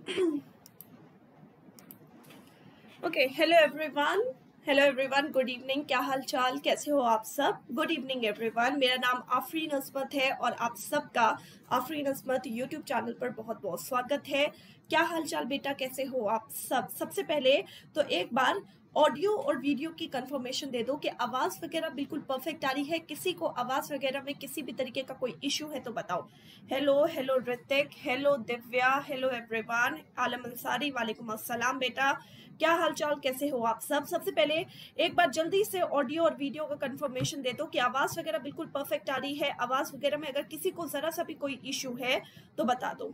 Okay, hello everyone, good evening. क्या हाल चाल, कैसे हो आप सब? Good evening everyone. मेरा नाम आफरीन अस्मत है और आप सबका आफरीन अस्मत यूट्यूब चैनल पर बहुत बहुत स्वागत है। क्या हाल चाल बेटा, कैसे हो आप सब? सबसे पहले तो एक बार ऑडियो और वीडियो की कंफर्मेशन दे दो कि आवाज वगैरह बिल्कुल परफेक्ट आ रही है। किसी को आवाज वगैरह में किसी भी तरीके का कोई इश्यू है तो बताओ। Hello Hrithik, hello Divya, hello everyone, Alam Ansari, वालेकुम अस्सलाम बेटा। क्या हालचाल, कैसे हो आप सब? सबसे पहले एक बार जल्दी से ऑडियो और वीडियो का कंफर्मेशन दे दो कि आवाज वगैरह बिल्कुल परफेक्ट आ रही है। आवाज वगैरह में अगर किसी को जरा सा भी कोई इश्यू है तो बता दो।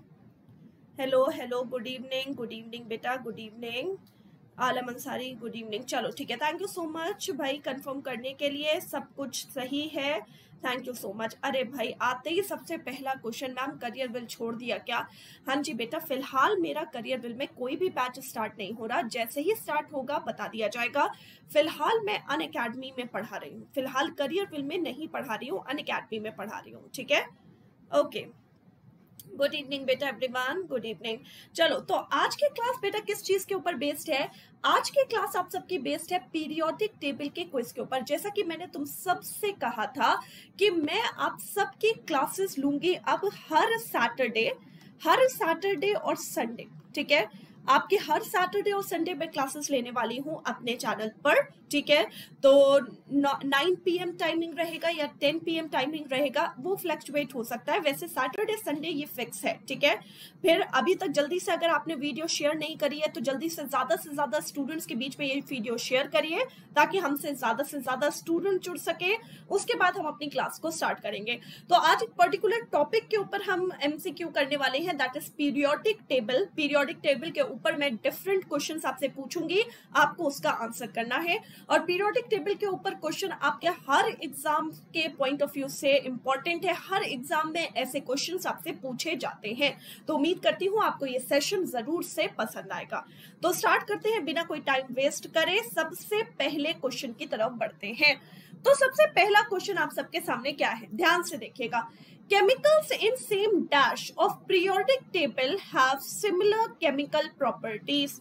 हेलो, गुड इवनिंग बेटा, good evening. Alam Ansari, good evening. चलो ठीक है, थैंक यू सो मच भाई कंफर्म करने के लिए। सब कुछ सही है, थैंक यू सो मच। अरे भाई, आते ही सबसे पहला क्वेश्चन, मैम करियर विल छोड़ दिया क्या? हाँ जी बेटा, फिलहाल मेरा करियर विल में कोई भी बैच स्टार्ट नहीं हो रहा। जैसे ही स्टार्ट होगा बता दिया जाएगा। फिलहाल मैं अनअकैडमी में पढ़ा रही हूँ, फिलहाल करियर विल में नहीं पढ़ा रही हूँ, अनअकैडमी में पढ़ा रही हूँ। ठीक है, ओके। गुड इवनिंग बेटा एवरीवन, गुड इवनिंग। चलो, तो आज की क्लास बेटा किस चीज के ऊपर बेस्ड है? आज की क्लास आप सबकी बेस्ड है पीरियोडिक टेबल के क्विज के ऊपर। जैसा कि मैंने तुम सबसे कहा था कि मैं आप सबकी क्लासेस लूंगी अब हर सैटरडे और संडे। ठीक है, आपके हर सैटरडे और संडे में क्लासेस लेने वाली हूं अपने चैनल पर। ठीक है, तो 9 PM टाइमिंग रहेगा या 10 PM टाइमिंग रहेगा, वो फ्लक्चुएट हो सकता है। वैसे सैटरडे संडे ये फिक्स है। ठीक है, फिर अभी तक जल्दी से अगर आपने वीडियो शेयर नहीं करी है तो जल्दी से ज्यादा स्टूडेंट्स के बीच में ये वीडियो शेयर करिए ताकि हमसे ज्यादा स्टूडेंट जुड़ सके। उसके बाद हम अपनी क्लास को स्टार्ट करेंगे। तो आज एक पर्टिकुलर टॉपिक के ऊपर हम MCQ करने वाले हैं, that is periodic table. Periodic table के ऊपर मैं डिफरेंट क्वेश्चंस आपसे पूछूंगी, आपको उसका आंसर करना है। और पीरियोडिक टेबल के ऊपर क्वेश्चन आपके हर एग्जाम के पॉइंट ऑफ व्यू से इंपॉर्टेंट है। हर एग्जाम में ऐसे क्वेश्चंस आपसे पूछे जाते हैं। तो उम्मीद करती हूँ आपको ये सेशन जरूर से पसंद आएगा। तो स्टार्ट करते हैं बिना कोई टाइम वेस्ट करे। सबसे पहले क्वेश्चन की तरफ बढ़ते हैं। तो सबसे पहला क्वेश्चन आप सबके सामने क्या है, ध्यान से देखिएगा। Chemicals in same dash of periodic table have similar chemical properties।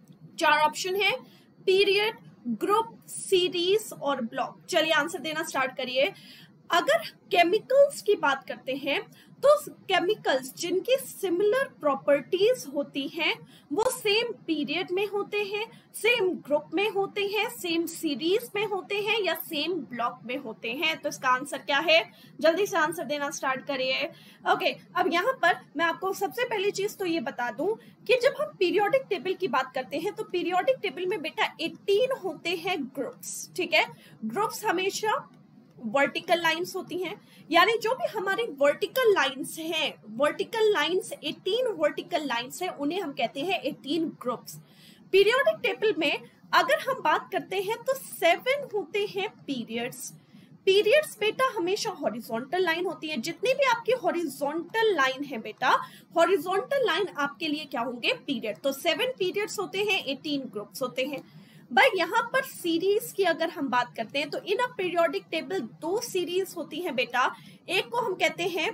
4 option है, पीरियड, ग्रुप, सीरीज और ब्लॉक। चलिए आंसर देना स्टार्ट करिए। अगर केमिकल्स की बात करते हैं तो केमिकल्स जिनकी सिमिलर प्रॉपर्टीज होती हैं वो सेम पीरियड में होते हैं, सेम ग्रुप में होते हैं, सेम सीरीज में होते हैं या सेम ब्लॉक में होते हैं। तो इसका आंसर क्या है? जल्दी से आंसर देना स्टार्ट करिए। ओके, अब यहाँ पर मैं आपको सबसे पहली चीज तो ये बता दूं कि जब हम पीरियोडिक टेबल की बात करते हैं तो पीरियोडिक टेबल में बेटा 18 होते हैं ग्रुप्स। ठीक है, ग्रुप्स हमेशा वर्टिकल लाइंस होती हैं, यानी जो भी हमारी वर्टिकल लाइंस हैं, वर्टिकल लाइंस 18 वर्टिकल लाइंस हैं, उन्हें हम कहते हैं 18 ग्रुप्स। पीरियोडिक टेबल में अगर हम बात करते हैं तो 7 होते हैं पीरियड्स। पीरियड्स बेटा हमेशा हॉरिजॉन्टल लाइन होती है। जितनी भी आपकी हॉरिजॉन्टल लाइन है बेटा, हॉरिजॉन्टल लाइन आपके लिए क्या होंगे? पीरियड। तो 7 पीरियड्स होते हैं, 18 ग्रुप्स होते हैं। भाई यहाँ पर सीरीज की अगर हम बात करते हैं तो in a periodic table 2 series होती हैं बेटा। एक को हम कहते हैं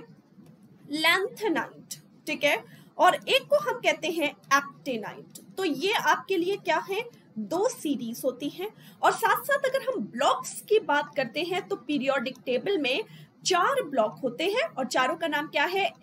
लैंथेनाइट, ठीक है, और एक को हम कहते हैं एक्टिनाइट। तो ये आपके लिए क्या है? 2 सीरीज होती हैं। और साथ साथ अगर हम ब्लॉक्स की बात करते हैं तो पीरियोडिक टेबल में 4 ब्लॉक होते हैं और चारों का नाम क्या है?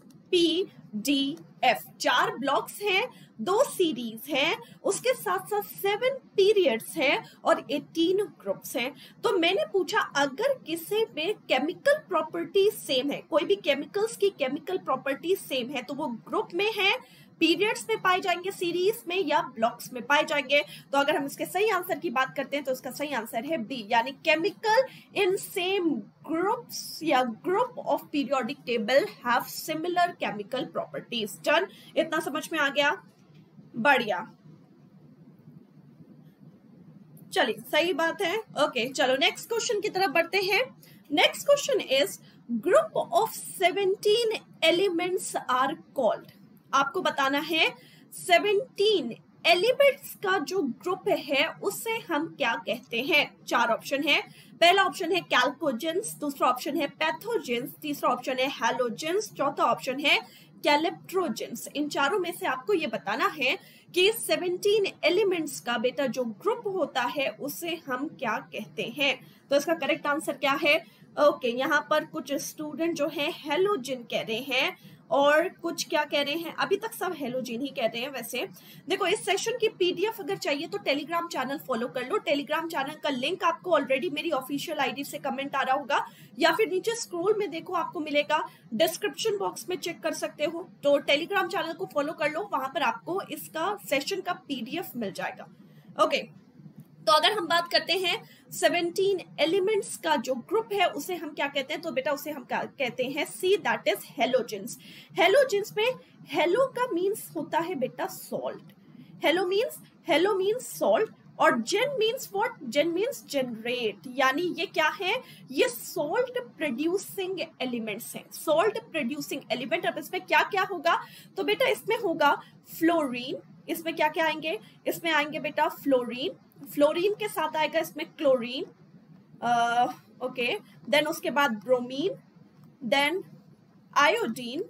SPDF। 4 ब्लॉक्स हैं, 2 सीरीज हैं, उसके साथ साथ 7 पीरियड्स हैं और 18 ग्रुप्स हैं। तो मैंने पूछा अगर किसी में केमिकल प्रॉपर्टी सेम है, कोई भी केमिकल्स की केमिकल प्रॉपर्टी सेम है, तो वो ग्रुप में है, पीरियड्स में पाए जाएंगे, सीरीज में या ब्लॉक्स में पाए जाएंगे। तो अगर हम इसके सही आंसर की बात करते हैं तो इसका सही आंसर है बी, यानी केमिकल इन सेम ग्रुप्स या group of periodic table have similar chemical properties. Done, इतना समझ में आ गया? बढ़िया, चलिए सही बात है। ओके, चलो नेक्स्ट क्वेश्चन की तरफ बढ़ते हैं। Next question is group of 17 elements are called. आपको बताना है 17 एलिमेंट्स का जो ग्रुप है उसे हम क्या कहते हैं। 4 ऑप्शन है। पहला ऑप्शन है कैल्कोजेंस, दूसरा ऑप्शन है पैथोजेंस, तीसरा ऑप्शन है हैलोजेंस, चौथा ऑप्शन है कैलेप्ट्रोजेंस। इन चारों में से आपको ये बताना है कि 17 एलिमेंट्स का बेटा जो ग्रुप होता है उसे हम क्या कहते हैं। तो इसका करेक्ट आंसर क्या है? ओके, यहाँ पर कुछ स्टूडेंट जो है हेलोजन कह रहे हैं और कुछ क्या कह रहे हैं, अभी तक सब हेलोजन ही कह रहे हैं। वैसे देखो, इस सेशन की पीडीएफ अगर चाहिए तो टेलीग्राम चैनल फॉलो कर लो। टेलीग्राम चैनल का लिंक आपको ऑलरेडी मेरी ऑफिशियल आईडी से कमेंट आ रहा होगा, या फिर नीचे स्क्रॉल में देखो आपको मिलेगा, डिस्क्रिप्शन बॉक्स में चेक कर सकते हो। तो टेलीग्राम चैनल को फॉलो कर लो, वहां पर आपको इसका सेशन का पीडीएफ मिल जाएगा। ओके, तो अगर हम बात करते हैं 17 एलिमेंट्स का जो ग्रुप है उसे हम क्या कहते हैं, तो बेटा उसे हम क्या कहते हैं? C, that is halogens. Halogens में हेलो का मीन्स होता है बेटा सॉल्ट। हेलो मीन्स सॉल्ट, और gen means what? Gen means generate, यानी ये क्या है? ये सॉल्ट प्रोड्यूसिंग एलिमेंट्स हैं, सॉल्ट प्रोड्यूसिंग एलिमेंट। अब इसमें क्या क्या होगा? तो बेटा इसमें होगा फ्लोरीन, इसमें क्या क्या आएंगे? इसमें आएंगे बेटा फ्लोरीन, फ्लोरीन के साथ आएगा इसमें क्लोरीन, ओके, देन उसके बाद bromine, then iodine,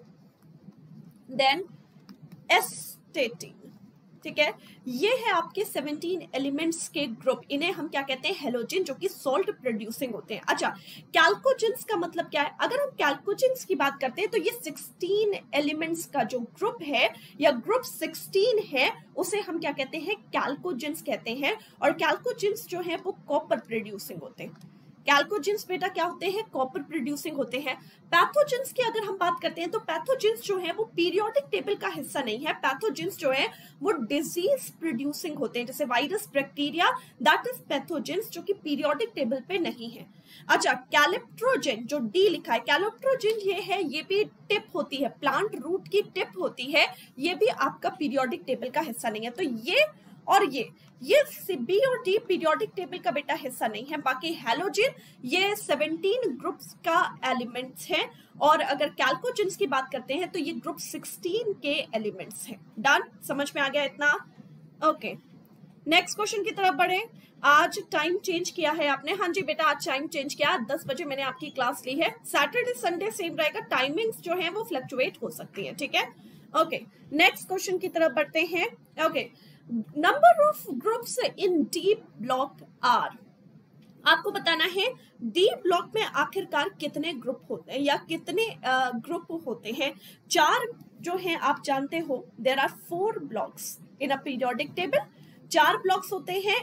then astatine. ठीक है, ये है आपके 17 एलिमेंट्स के ग्रुप। इन्हें हम क्या कहते हैं? हेलोजन, जो कि सॉल्ट प्रोड्यूसिंग होते हैं। अच्छा, कैल्कोजेंस का मतलब क्या है? अगर हम कैल्कोजेंस की बात करते हैं तो ये 16 एलिमेंट्स का जो ग्रुप है या ग्रुप 16 है उसे हम क्या कहते हैं? कैल्कोजेंस कहते हैं। और कैल्कोजेंस जो है वो कॉपर प्रोड्यूसिंग होते हैं। कैल्कोजेंस बेटा क्या होते हैं? कॉपर प्रोड्यूसिंग होते हैं। पैथोजेंस की अगर हम बात करते हैं तो पैथोजेंस जो है वो पीरियोडिक टेबल का हिस्सा नहीं है। पैथोजेंस जो है वो डिजीज प्रोड्यूसिंग होते हैं, जैसे virus, bacteria, that is pathogens, जो कि पीरियोडिक टेबल पे नहीं है। अच्छा, कैलेप्ट्रोजेन जो डी लिखा है, कैलेप्ट्रोजेन ये है, ये भी टिप होती है, प्लांट रूट की टिप होती है, ये भी आपका पीरियोडिक टेबल का हिस्सा नहीं है। तो ये और ये बी और डी पीरियोडिक टेबल का बेटा हिस्सा नहीं है। बाकी हैलोजन ये 17 ग्रुप्स का एलिमेंट्स हैं, और अगर कैल्कोजेंस की बात करते हैं तो ये ग्रुप 16 के एलिमेंट्स हैं। डन, समझ में आ गया इतना? ओके, नेक्स्ट क्वेश्चन की तरफ बढ़े। आज टाइम चेंज किया है आपने? हाँ जी बेटा, आज टाइम चेंज किया, 10 बजे मैंने आपकी क्लास ली है। सैटरडे संडे सेम रहेगा, टाइमिंग्स जो है वो फ्लक्चुएट हो सकती है। ठीक है, ओके, नेक्स्ट क्वेश्चन की तरफ बढ़ते हैं। Okay, number of groups in D block are. आपको बताना है डी ब्लॉक में आखिरकार कितने ग्रुप होते हैं या कितने ग्रुप होते हैं। 4 जो हैं आप जानते हो, there are 4 blocks in a periodic table. 4 blocks होते हैं,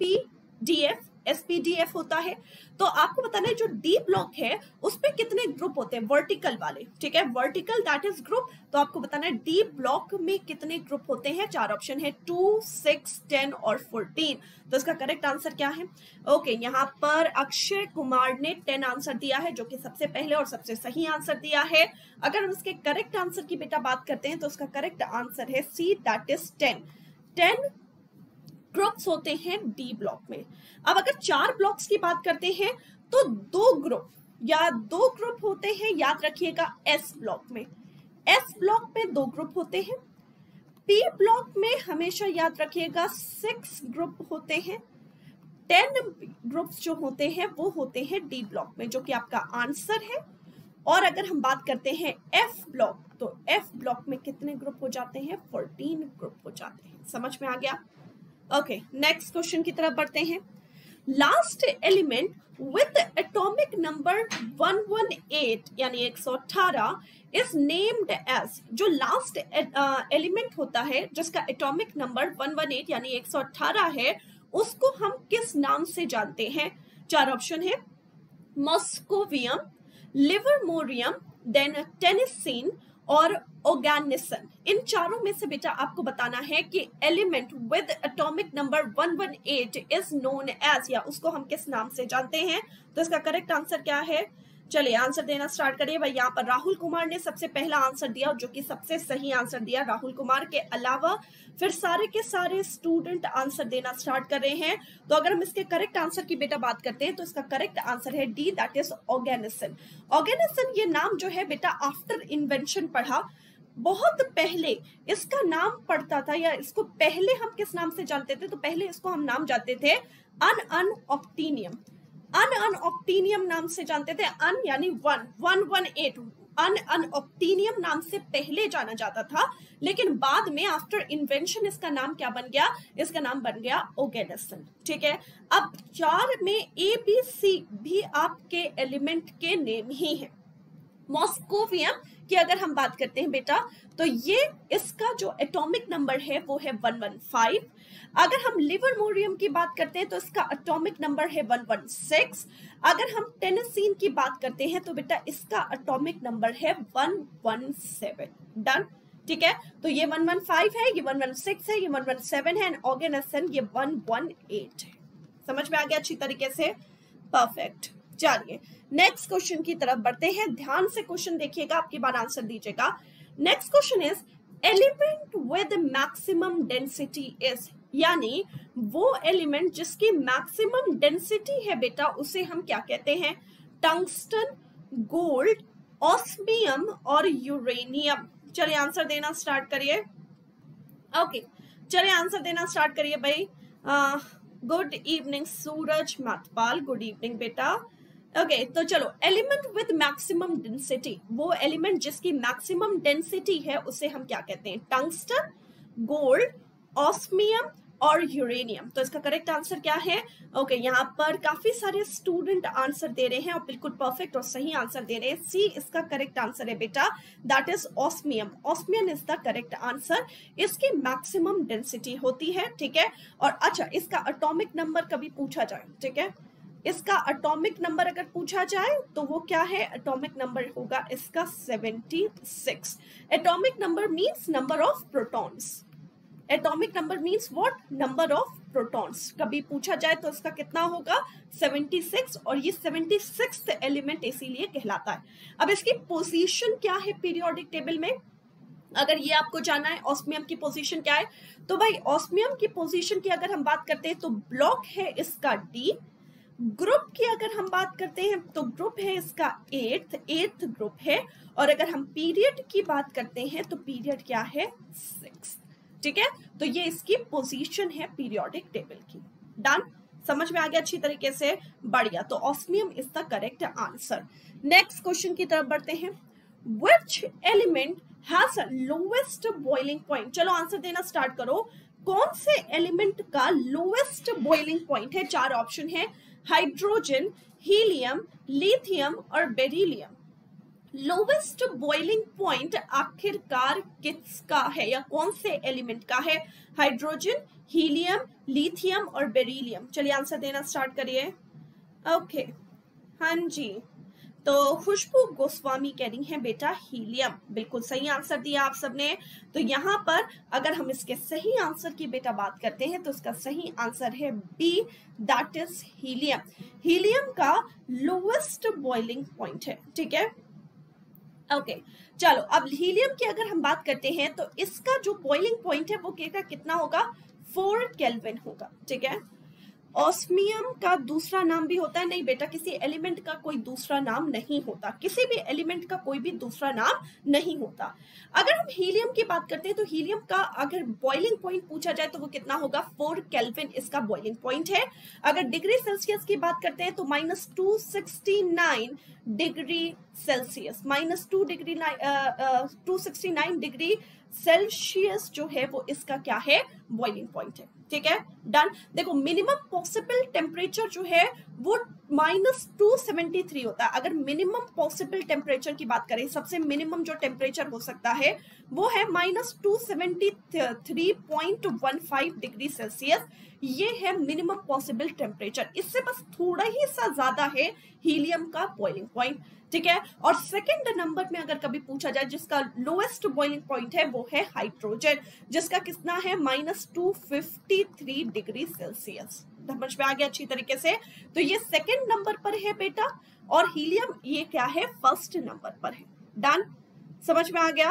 एसपीडीएफ होता है। तो आपको बताना है जो डी ब्लॉक है उसमें कितने ग्रुप होते हैं, वर्टिकल वाले। ठीक है, वर्टिकल दैट इज ग्रुप। तो आपको बताना है डी ब्लॉक में कितने ग्रुप होते हैं। 4 ऑप्शन है, 2, 6, 10 और 14। तो इसका करेक्ट आंसर क्या है? ओके, यहाँ पर अक्षय कुमार ने 10 आंसर दिया है, जो कि सबसे पहले और सबसे सही आंसर दिया है। अगर हम इसके करेक्ट आंसर की बेटा बात करते हैं तो इसका करेक्ट आंसर है सी, दैट इज 10 ग्रुप्स होते हैं डी ब्लॉक में। अब अगर 4 ब्लॉक्स की बात करते हैं तो 2 ग्रुप होते हैं, याद रखिएगा, एस ब्लॉक में। एस ब्लॉक में 2 ग्रुप होते हैं। पी ब्लॉक में हमेशा याद रखिएगा 6 ग्रुप होते हैं। 10 ग्रुप्स जो होते हैं वो होते हैं डी ब्लॉक में, जो कि आपका आंसर है। और अगर हम बात करते हैं एफ ब्लॉक, तो एफ ब्लॉक में कितने ग्रुप हो जाते हैं? 14 ग्रुप हो जाते हैं। समझ में आ गया? ओके, नेक्स्ट क्वेश्चन की तरफ बढ़ते हैं। Last element with atomic number 118 यानी 118 इज नेम्ड एज। जो लास्ट एलिमेंट होता है जिसका एटॉमिक नंबर 118 यानी 118 है, उसको हम किस नाम से जानते हैं? 4 ऑप्शन है, मॉस्कोवियम, लिवरमोरियम, देन टेनिसिन और ऑर्गेनिसन। इन चारों में से बेटा आपको बताना है कि element with atomic number 118 is known as, या उसको हम किस नाम से जानते हैं। तो इसका करेक्ट आंसर क्या है? चलिए आंसर देना स्टार्ट करिए भाई। यहाँ पर राहुल कुमार ने सबसे पहला आंसर दिया, जो कि सबसे सही आंसर दिया। राहुल कुमार के अलावा फिर सारे के सारे स्टूडेंट आंसर देना स्टार्ट कर रहे हैं। तो अगर हम इसके करेक्ट आंसर की बेटा बात करते हैं तो इसका करेक्ट आंसर है D, that is oganesson. Oganesson ये नाम जो है बेटा आफ्टर इन्वेंशन पढ़ा, बहुत पहले इसका नाम पड़ता था, या इसको पहले हम किस नाम से जानते थे? तो पहले इसको हम नाम जानते थे अनऑक्टीनियम। अनऑक्टीनियम नाम से जानते थे। अन यानी 118, अनऑक्टीनियम नाम से पहले जाना जाता था, लेकिन बाद में आफ्टर इन्वेंशन इसका नाम क्या बन गया, इसका नाम बन गया ओगेनेसन। ठीक है, अब 4 में ए बी सी भी आपके एलिमेंट के नेम ही है। मॉस्कोवियम की अगर हम बात करते हैं बेटा, तो ये इसका जो एटॉमिक नंबर है वो है 115। अगर हम लिवरमोरियम की बात करते हैं तो इसका एटॉमिक नंबर है 116। अगर हम टेनेसीन की बात करते हैं तो बेटा इसका एटॉमिक नंबर है 117। डन। ठीक है, तो ये 115 है, ये 116 है, ये 117 है, ऑर्गेनेसन ये 118 है। समझ में आ गया अच्छी तरीके से? परफेक्ट। चलिए नेक्स्ट क्वेश्चन की तरफ बढ़ते हैं। ध्यान से क्वेश्चन देखिएगा, आपकी बार आंसर दीजिएगा। Next question is element with maximum density is, यानी वो एलिमेंट जिसकी मैक्सिमम डेंसिटी है बेटा उसे हम क्या कहते हैं? टंगस्टन, गोल्ड, ऑस्मियम और यूरेनियम। चलिए आंसर देना स्टार्ट करिए। ओके, चलिए आंसर देना स्टार्ट करिए भाई। Good evening Suraj Matpal, good evening बेटा। ओके, तो चलो एलिमेंट विद मैक्सिमम डेंसिटी, वो एलिमेंट जिसकी मैक्सिमम डेंसिटी है उसे हम क्या कहते हैं? टंगस्टन, गोल्ड, ऑस्मियम और यूरेनियम। तो इसका करेक्ट आंसर क्या है? ओके, यहाँ पर काफी सारे स्टूडेंट आंसर दे रहे हैं और बिल्कुल परफेक्ट और सही आंसर दे रहे हैं। सी इसका करेक्ट आंसर है बेटा, that is osmium. Osmium is the correct answer. इसकी मैक्सिमम डेंसिटी होती है। ठीक है, और अच्छा इसका एटॉमिक नंबर कभी पूछा जाए, ठीक है, इसका एटॉमिक नंबर अगर पूछा जाए तो वो क्या है? एटॉमिक नंबर होगा इसका 76। Atomic number means number of protons. Atomic number means what? Number of protons. कभी पूछा जाए तो इसका कितना होगा? 76, और ये 76th एलिमेंट इसीलिए कहलाता है। अब इसकी पोजीशन क्या है पीरियोडिक टेबल में, अगर ये आपको जानना है ऑस्मियम की पोजीशन क्या है, तो भाई ऑस्मियम की पोजीशन की अगर हम बात करते हैं तो ब्लॉक है इसका डी। ग्रुप की अगर हम बात करते हैं तो ग्रुप है इसका 8th ग्रुप है। और अगर हम पीरियड की बात करते हैं तो पीरियड क्या है? 6। ठीक है, तो ये इसकी पोजीशन है पीरियोडिक टेबल की। डन, समझ में आ गया अच्छी तरीके से? बढ़िया, तो osmium is the correct answer. Next question की तरफ बढ़ते हैं। Which element has lowest boiling point? चलो आंसर देना स्टार्ट करो। कौन से एलिमेंट का लोवेस्ट बॉइलिंग पॉइंट है? 4 ऑप्शन है, हाइड्रोजन, हीलियम, लिथियम और बेरिलियम। लोवेस्ट बॉइलिंग पॉइंट आखिरकार किसका है या कौन से एलिमेंट का है? हाइड्रोजन, हीलियम, लिथियम और बेरिलियम। चलिए आंसर देना स्टार्ट करिए। ओके, हाँ जी, तो खुशबू गोस्वामी कह रही है बेटा हीलियम। बिल्कुल सही आंसर दिया आप सबने। तो यहाँ पर अगर हम इसके सही आंसर की बेटा बात करते हैं तो इसका सही आंसर है B, that is helium. Helium का लोवेस्ट बॉइलिंग पॉइंट है। ठीक है, ओके, चलो अब हीलियम की अगर हम बात करते हैं तो इसका जो बॉइलिंग पॉइंट है वो कितना होगा? 4 केल्विन होगा। ठीक है, ऑस्मियम का दूसरा नाम भी होता है? नहीं बेटा, किसी एलिमेंट का कोई दूसरा नाम नहीं होता। किसी भी एलिमेंट का कोई भी दूसरा नाम नहीं होता। अगर हम हीलियम की बात करते हैं तो हीलियम का अगर बॉइलिंग पॉइंट पूछा जाए तो वो कितना होगा? 4 केल्विन इसका बॉइलिंग पॉइंट है। अगर डिग्री सेल्सियस की बात करते हैं तो -269 डिग्री सेल्सियस, -269 डिग्री सेल्सियस जो है वो इसका क्या है? बॉइलिंग पॉइंट है। ठीक है, डन। देखो मिनिमम पॉसिबल टेम्परेचर जो है वो -273 होता है। अगर मिनिमम पॉसिबल टेम्परेचर की बात करें, सबसे मिनिमम जो टेम्परेचर हो सकता है वो है -273.15 डिग्री सेल्सियस। ये है मिनिमम पॉसिबल टेम्परेचर। इससे बस थोड़ा ही सा ज्यादा है हीलियम का बॉइलिंग पॉइंट। ठीक है, और सेकंड नंबर में अगर कभी पूछा जाए जिसका लोएस्ट बॉइलिंग पॉइंट है वो है हाइड्रोजन, जिसका कितना है? -253 डिग्री सेल्सियस। समझ में आ गया अच्छी तरीके से? तो ये सेकंड नंबर पर है बेटा, और हीलियम ये क्या है? फर्स्ट नंबर पर है। डन, समझ में आ गया?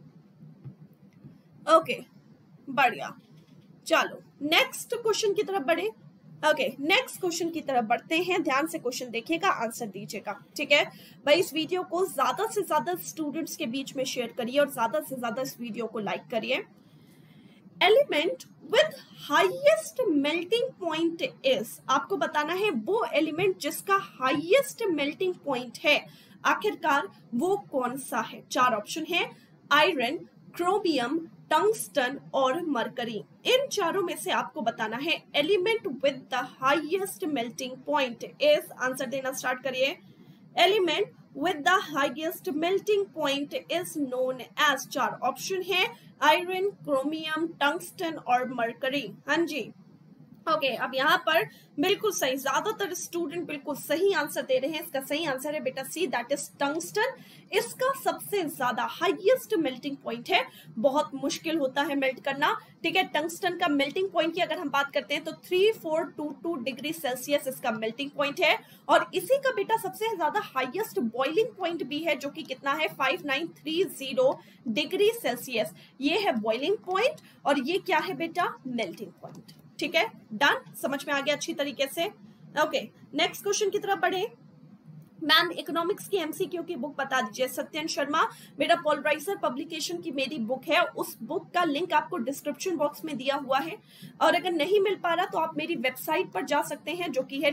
ओके, बढ़िया। चलो नेक्स्ट क्वेश्चन की तरफ बढ़े। ओके, नेक्स्ट क्वेश्चन की तरफ बढ़ते हैं। ध्यान से क्वेश्चन देखिएगा, आंसर दीजिएगा। ठीक है भाई, इस वीडियो को ज्यादा से ज्यादा स्टूडेंट्स के बीच में शेयर करिए और ज्यादा से ज्यादा इस वीडियो को लाइक करिए। Element with highest melting point is, आपको बताना है वो एलिमेंट जिसका हाईएस्ट मेल्टिंग पॉइंट है। आखिरकार वो कौन सा है? 4 ऑप्शन है, आयरन, क्रोमियम, टंगस्टन और मरकरी। इन चारों में से आपको बताना है element with the highest melting point is, answer देना स्टार्ट करिए। एलिमेंट with the highest melting point is known as, 4 option है, आयरन, क्रोमियम, टंगस्टन और मरकरी। हाँ जी, ओके अब यहाँ पर बिल्कुल सही, ज्यादातर स्टूडेंट बिल्कुल सही आंसर दे रहे हैं। इसका सही आंसर है बेटा सी, दैट इज टंगस्टन। इसका सबसे ज्यादा हाईएस्ट मेल्टिंग पॉइंट है, बहुत मुश्किल होता है मेल्ट करना, ठीक है। टंगस्टन का मेल्टिंग पॉइंट की अगर हम बात करते हैं तो 3422 डिग्री सेल्सियस इसका मेल्टिंग पॉइंट है, और इसी का बेटा सबसे ज्यादा हाईएस्ट बॉइलिंग पॉइंट भी है, जो कि कितना है 5930 डिग्री सेल्सियस। ये है बॉइलिंग पॉइंट और ये क्या है बेटा, मेल्टिंग पॉइंट, ठीक है। डन, समझ में आ गया अच्छी तरीके से। ओके नेक्स्ट क्वेश्चन की तरफ बढ़े। मैम इकोनॉमिक्स की एमसीक्यू की बुक बता दीजिए। सत्यन शर्मा, मेरा पोलराइजर पब्लिकेशन की मेरी बुक है, उस बुक का लिंक आपको डिस्क्रिप्शन बॉक्स में दिया हुआ है, और अगर नहीं मिल पा रहा तो आप मेरी वेबसाइट पर जा सकते हैं, जो कि है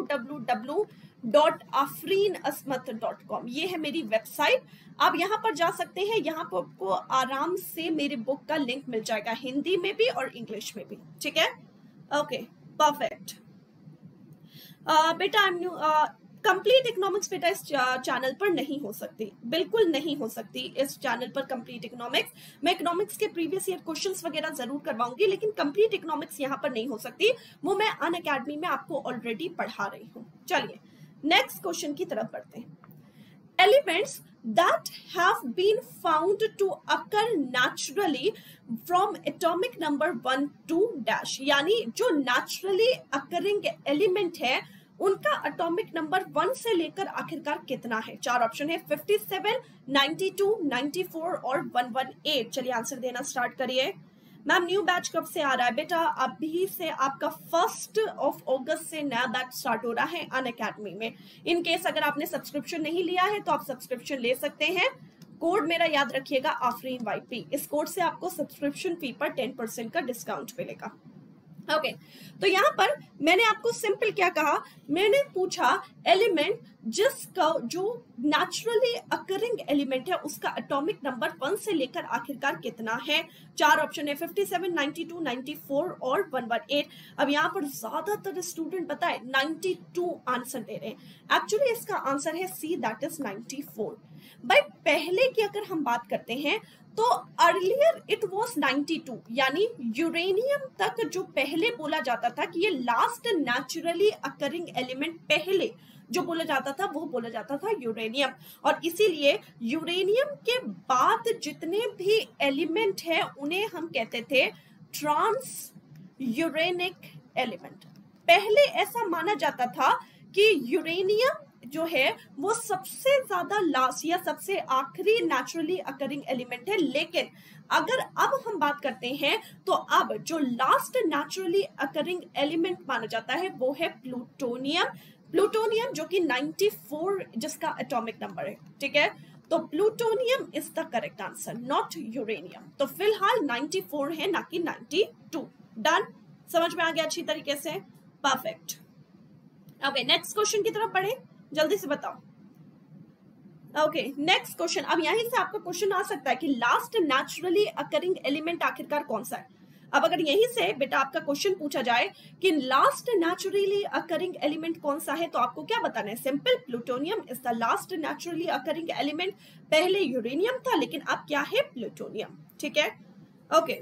www.afreenasmat.com। ये है मेरी वेबसाइट, आप यहाँ पर जा सकते हैं। यहाँ पर आपको आराम से मेरी बुक का लिंक मिल जाएगा, हिंदी में भी और इंग्लिश में भी, ठीक है। Okay perfect. बेटा कंप्लीट इकोनॉमिक्स बेटा इस चैनल पर नहीं हो सकती, बिल्कुल नहीं हो सकती इस चैनल पर कंप्लीट इकोनॉमिक्स। मैं इकोनॉमिक्स के प्रीवियस ईयर क्वेश्चंस वगैरह जरूर करवाऊंगी, लेकिन कंप्लीट इकोनॉमिक्स यहाँ पर नहीं हो सकती, वो मैं अनअकैडमी में आपको ऑलरेडी पढ़ा रही हूँ। चलिए नेक्स्ट क्वेश्चन की तरफ बढ़ते हैं। Elements that have been found to occur naturally from atomic number 1 to dash, यानी जो naturally occurring element है उनका एटॉमिक नंबर 1 से लेकर आखिरकार कितना है? 4 ऑप्शन है, 57, 92, 94 और 118। चलिए आंसर देना स्टार्ट करिए। मैम न्यू बैच कब से आ रहा है? बेटा अभी से आपका 1 अगस्त से नया बैच स्टार्ट हो रहा है अनअकैडमी में। इन केस अगर आपने सब्सक्रिप्शन नहीं लिया है तो आप सब्सक्रिप्शन ले सकते हैं। कोड मेरा याद रखिएगा आफरीन YP, इस कोड से आपको सब्सक्रिप्शन फी पर 10% का डिस्काउंट मिलेगा। ओके तो यहाँ पर मैंने आपको सिंपल क्या कहा, मैंने पूछा एलिमेंट जिसका जो नेचुरली अकरिंग एलिमेंट है उसका एटॉमिक नंबर 1 से लेकर आखिरकार कितना है। 4 ऑप्शन है, 57, 92, 94 और 118। अब यहाँ पर ज्यादातर स्टूडेंट बताए 92 आंसर दे रहे हैं, एक्चुअली इसका आंसर है सी, दैट इज 94। भाई पहले की अगर हम बात करते हैं तो अर्लियर इट वाज 92, यानी यूरेनियम तक जो पहले बोला जाता था कि ये लास्ट नेचुरली अकरिंग एलिमेंट पहले जो बोला जाता था वो बोला जाता था यूरेनियम, और इसीलिए यूरेनियम के बाद जितने भी एलिमेंट है उन्हें हम कहते थे ट्रांस यूरेनिक एलिमेंट। पहले ऐसा माना जाता था कि यूरेनियम जो है वो सबसे ज्यादा लास्ट या सबसे आखिरी नेचुरली अकरिंग एलिमेंट है, लेकिन अगर अब हम बात करते हैं तो अब जो लास्ट नेचुरली अकरिंग एलिमेंट माना जाता है वो है प्लूटोनियम। प्लूटोनियम जो कि 94 जिसका एटॉमिक नंबर है, ठीक है। तो plutonium is the correct answer, not uranium. तो फिलहाल 94 है ना कि 92। डन, समझ में आ गया अच्छी तरीके से, परफेक्ट। ओके नेक्स्ट क्वेश्चन की तरफ बढ़े, जल्दी से बताओ। Okay next question. अब यहीं से आपका क्वेश्चन आ सकता है कि लास्ट नेचुरली अकरिंग एलिमेंट आखिरकार कौन सा है। अब अगर यहीं से बेटा आपका क्वेश्चन पूछा जाए कि लास्ट नेचुरली अकरिंग एलिमेंट कौन सा है, तो आपको क्या बताना है? Simple, plutonium is the last naturally occurring element. पहले यूरेनियम था लेकिन अब क्या है? प्लूटोनियम, ठीक है। ओके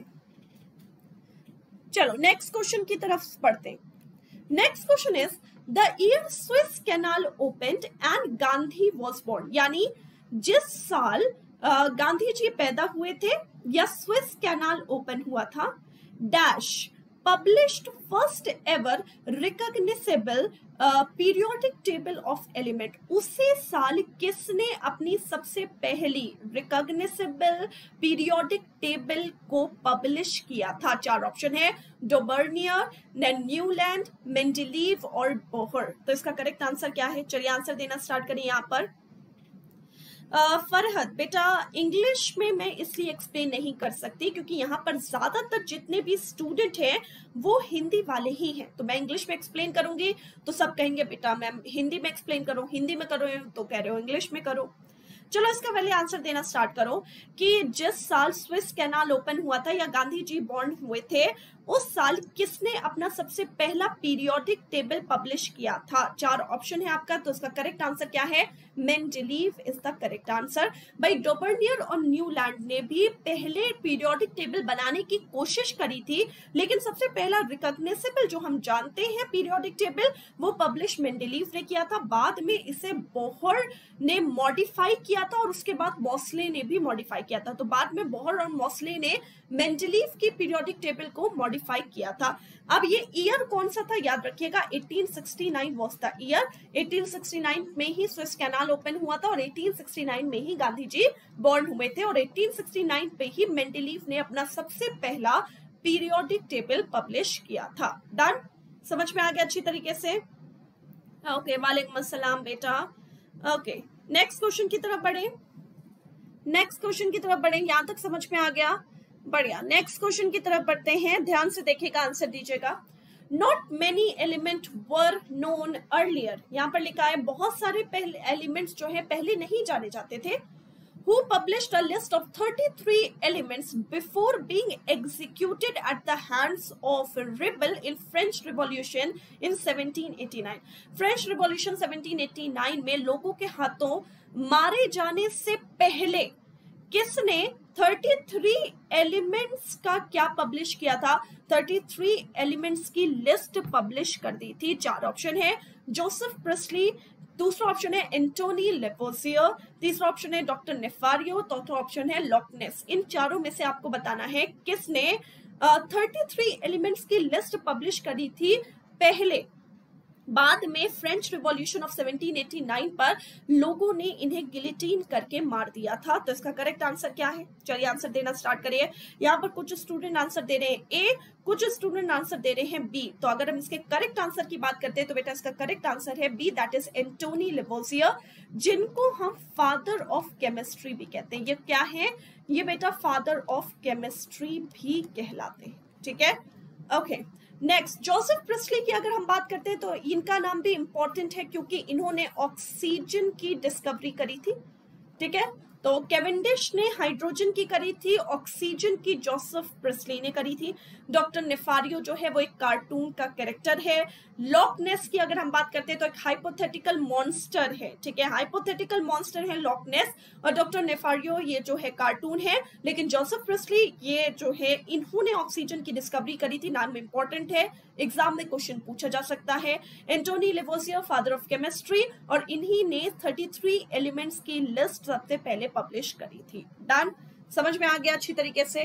चलो नेक्स्ट क्वेश्चन की तरफ बढ़ते हैं। Next question is The year Suez Canal opened and Gandhi was born, यानी जिस साल गांधी जी पैदा हुए थे या स्विस कैनाल ओपन हुआ था, dash published first ever recognizable periodic table of element। उसी साल किसने अपनी सबसे पहली recognizable periodic table को पब्लिश किया था? 4 ऑप्शन है, डोबर्नियर, न्यूलैंड, मेंडेलीव और बोहर। तो इसका करेक्ट आंसर क्या है? चलिए आंसर देना स्टार्ट करें यहाँ पर। फरहद बेटा, इंग्लिश में मैं इसलिए एक्सप्लेन नहीं कर सकती क्योंकि यहाँ पर ज्यादातर जितने भी स्टूडेंट हैं वो हिंदी वाले ही हैं, तो मैं इंग्लिश में एक्सप्लेन करूंगी तो सब कहेंगे बेटा मैम हिंदी में एक्सप्लेन करो, हिंदी में करो तो कह रहे हो इंग्लिश में करो। चलो इसका पहले आंसर देना स्टार्ट करो कि जिस साल स्विस कैनाल ओपन हुआ था या गांधी जी बॉर्न हुए थे उस साल किसने अपना सबसे पहला पीरियोडिक टेबल पब्लिश किया था। 4 ऑप्शन है आपका, तो इसका करेक्ट आंसर क्या है? Mendeleev is the correct answer. भाई डोबर्नियर और न्यूलैंड ने भी पहले पीरियोडिक टेबल बनाने की कोशिश करी थी, लेकिन सबसे पहला रिकॉग्नाइजेबल जो हम जानते हैं पीरियोडिक टेबल वो पब्लिश मेंडेलीव ने किया था। बाद में इसे बोहर ने मॉडिफाई किया था और उसके बाद मॉसले ने भी मॉडिफाई किया था। तो बाद में बोहर और मॉसले ने मेंडेलीव की पीरियोडिक टेबल को मॉडिफाई किया था। अब ये ईयर कौन सा था याद रखिएगा, 1869 वाज द ईयर। 1869 में ही स्विस कैनाल ओपन हुआ था और 1869 में ही गांधी जी बॉर्न हुए थे और 1869 पे ही मेंडेलीव ने अपना सबसे पहला पीरियोडिक टेबल पब्लिश किया था। डन, समझ में आ गया अच्छी तरीके से? ओके, वालेकुम अस्सलाम बेटा। ओके, नेक्स्ट क्वेश्चन की तरफ बढ़े, नेक्स्ट क्वेश्चन की तरफ बढ़े। यहां तक समझ में आ गया? बढ़िया, नेक्स्ट क्वेश्चन की तरफ बढ़ते हैं, ध्यान से देखिएगा, आंसर दीजिएगा। Not many element were known earlier, यहाँ पर लिखा है बहुत सारे पहले एलिमेंट्स जो है पहले नहीं जाने जाते थे। Who published a list of 33 elements before being executed at the hands of rebel in French Revolution in 1789? French Revolution 1789 में लोगों के हाथों मारे जाने से पहले किसने 33 एलिमेंट्स का क्या पब्लिश किया था? 33 एलिमेंट्स की लिस्ट पब्लिश कर दी थी। 4 ऑप्शन है, जोसेफ प्रेस्ली, दूसरा ऑप्शन है एंटोनी लेवोसियर, तीसरा ऑप्शन है डॉक्टर नेफारियो, चौथा ऑप्शन है लॉकनेस। इन चारों में से आपको बताना है किसने 33 एलिमेंट्स की लिस्ट पब्लिश करी थी पहले। बाद में फ्रेंच रिवॉल्यूशन ऑफ 1789 पर लोगों ने इन्हें गिलिटीन करके मार दिया था। तो इसका करेक्ट आंसर क्या है? चलिए आंसर देना स्टार्ट करिए। यहाँ पर कुछ स्टूडेंट आंसर दे रहे हैं ए, कुछ स्टूडेंट आंसर दे रहे हैं बी। तो अगर हम इसके करेक्ट आंसर की बात करते हैं तो बेटा इसका करेक्ट आंसर है B, that is Antoine Lavoisier, जिनको हम फादर ऑफ केमिस्ट्री भी कहते हैं। ये क्या है? ये बेटा फादर ऑफ केमिस्ट्री भी कहलाते हैं। ठीक है, ओके। नेक्स्ट, जोसेफ प्रेस्ली की अगर हम बात करते हैं तो इनका नाम भी इंपॉर्टेंट है क्योंकि इन्होंने ऑक्सीजन की डिस्कवरी करी थी। ठीक है, तो कैवेंडिश ने हाइड्रोजन की करी थी, ऑक्सीजन की जोसेफ प्रेस्ली ने करी थी। डॉक्टर नेफारियो जो है वो एक कार्टून का कैरेक्टर है। लॉकनेस की अगर हम बात करते हैं तो एक हाइपोथेटिकल मॉन्स्टर है। ठीक है, हाइपोथेटिकल मॉन्स्टर है लॉकनेस, और डॉक्टर नेफारियो ये जो है कार्टून है। लेकिन जोसेफ प्रेस्ली ये जो है इन्होंने ऑक्सीजन की डिस्कवरी करी थी। नाम इंपॉर्टेंट है, एग्जाम में क्वेश्चन पूछा जा सकता है। Antoine Lavoisier father of chemistry, और इन्हीं ने 33 एलिमेंट्स की लिस्ट सबसे पहले पब्लिश करी थी। डन, समझ में आ गया अच्छी तरीके से?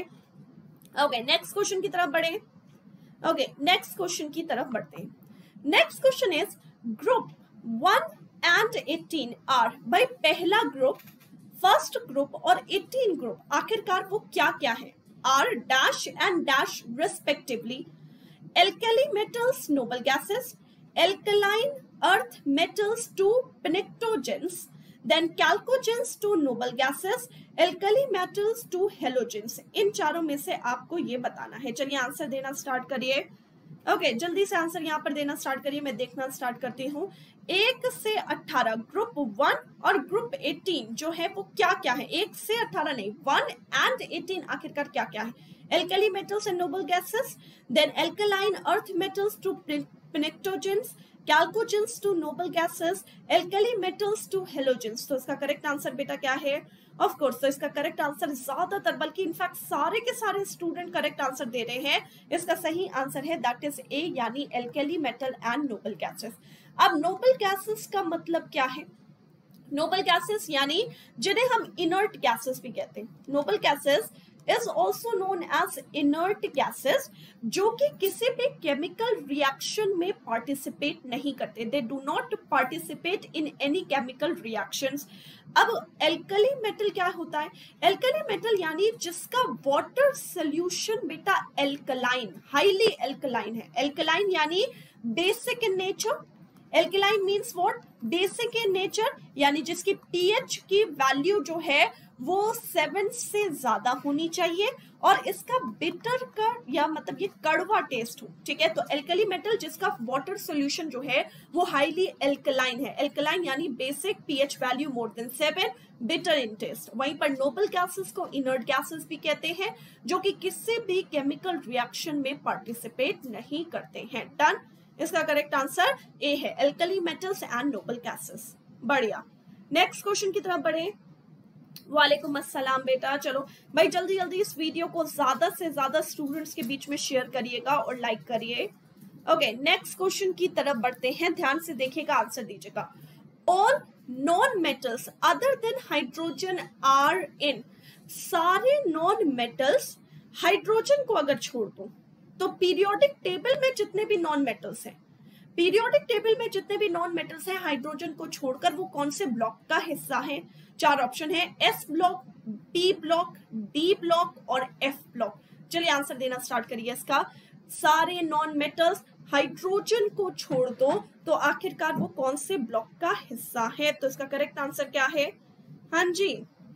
ओके, नेक्स्ट क्वेश्चन की तरफ बढ़े। ओके, नेक्स्ट क्वेश्चन की तरफ बढ़ते हैं। Next question is group 1 and 18 are. भाई पहला ग्रुप, फर्स्ट ग्रुप और 18 ग्रुप आखिरकार वो क्या क्या है? Are dash and dash respectively. Alkali metals, noble gases, alkaline earth metals to pnictogens, then chalcogens to noble gases, alkali metals to halogens। इन चारों में से आपको ये बताना है। चलिए आंसर देना स्टार्ट करिए। ओके, जल्दी से आंसर यहाँ पर देना स्टार्ट करिए, मैं देखना स्टार्ट करती हूँ। 1 से 18 ग्रुप 1 और ग्रुप 18 जो है वो क्या क्या है? 1 से 18 नहीं, 1 एंड 18 आखिरकार क्या क्या है? Alkali metals and noble gases, then alkaline earth metals to pnictogens, chalcogens to noble gases, alkali metals to halogens। तो इसका करेक्ट आंसर बेटा क्या है? ऑफ कोर्स, तो इसका करेक्ट आंसर ज्यादातर बल्कि इनफैक्ट सारे के सारे स्टूडेंट करेक्ट आंसर दे रहे हैं। इसका सही आंसर है दैट इज ए, यानी alkali metal and noble gases। अब noble gases का मतलब क्या है? नोबल गैसेस यानी जिन्हें हम इनर्ट गैसेस भी कहते हैं। Noble gases is also known as inert gases, जो कि किसी भी केमिकल रिएक्शन में पार्टिसिपेट नहीं करते। They do not participate in any chemical reactions। अब एल्कली मेटल क्या होता है? एल्कली मेटल यानी जिसका वाटर सोल्यूशन बेटा एल्कलाइन, हाईली एल्कलाइन है। एल्कलाइन यानी basic in nature, alkaline means what, basic in nature, यानी जिसकी पीएच की वैल्यू जो है वो 7 से ज्यादा होनी चाहिए और इसका बिटर का या मतलब ये कड़वा टेस्ट हो, ठीक है। तो एल्कली मेटल जिसका वाटर सॉल्यूशन जो है वो हाईली एल्कलाइन है, एल्कलाइन यानी basic pH value more than 7, bitter in taste. वहीं पर नोबल गैसेस को इनर्ट गैसेस भी कहते हैं, जो कि किसी भी केमिकल रिएक्शन में पार्टिसिपेट नहीं करते हैं। डन, इसका करेक्ट आंसर ए है, alkali metals and noble gases. बढ़िया, नेक्स्ट क्वेश्चन की तरफ बढ़े। वालेकुम अस्सलाम बेटा। चलो भाई जल्दी जल्दी इस वीडियो को ज्यादा से ज्यादा स्टूडेंट्स के बीच में शेयर करिएगा और लाइक करिए। ओके, नेक्स्ट क्वेश्चन की तरफ बढ़ते हैं, ध्यान से देखिएगा, आंसर दीजिएगा। All non metals other than hydrogen are in, सारे नॉन मेटल्स हाइड्रोजन को अगर छोड़ दो तो पीरियोडिक टेबल में जितने भी नॉन मेटल्स हैं, पीरियोडिक टेबल में जितने भी नॉन मेटल्स हैं हाइड्रोजन को छोड़कर, वो कौन से ब्लॉक का हिस्सा है? 4 ऑप्शन है, S block, P block, D block और एफ ब्लॉक। चलिए आंसर देना स्टार्ट करिए इसका। सारे नॉन मेटल्स हाइड्रोजन को छोड़ दो तो आखिरकार वो कौन से ब्लॉक का हिस्सा है? तो इसका करेक्ट आंसर क्या है? हाँ जी,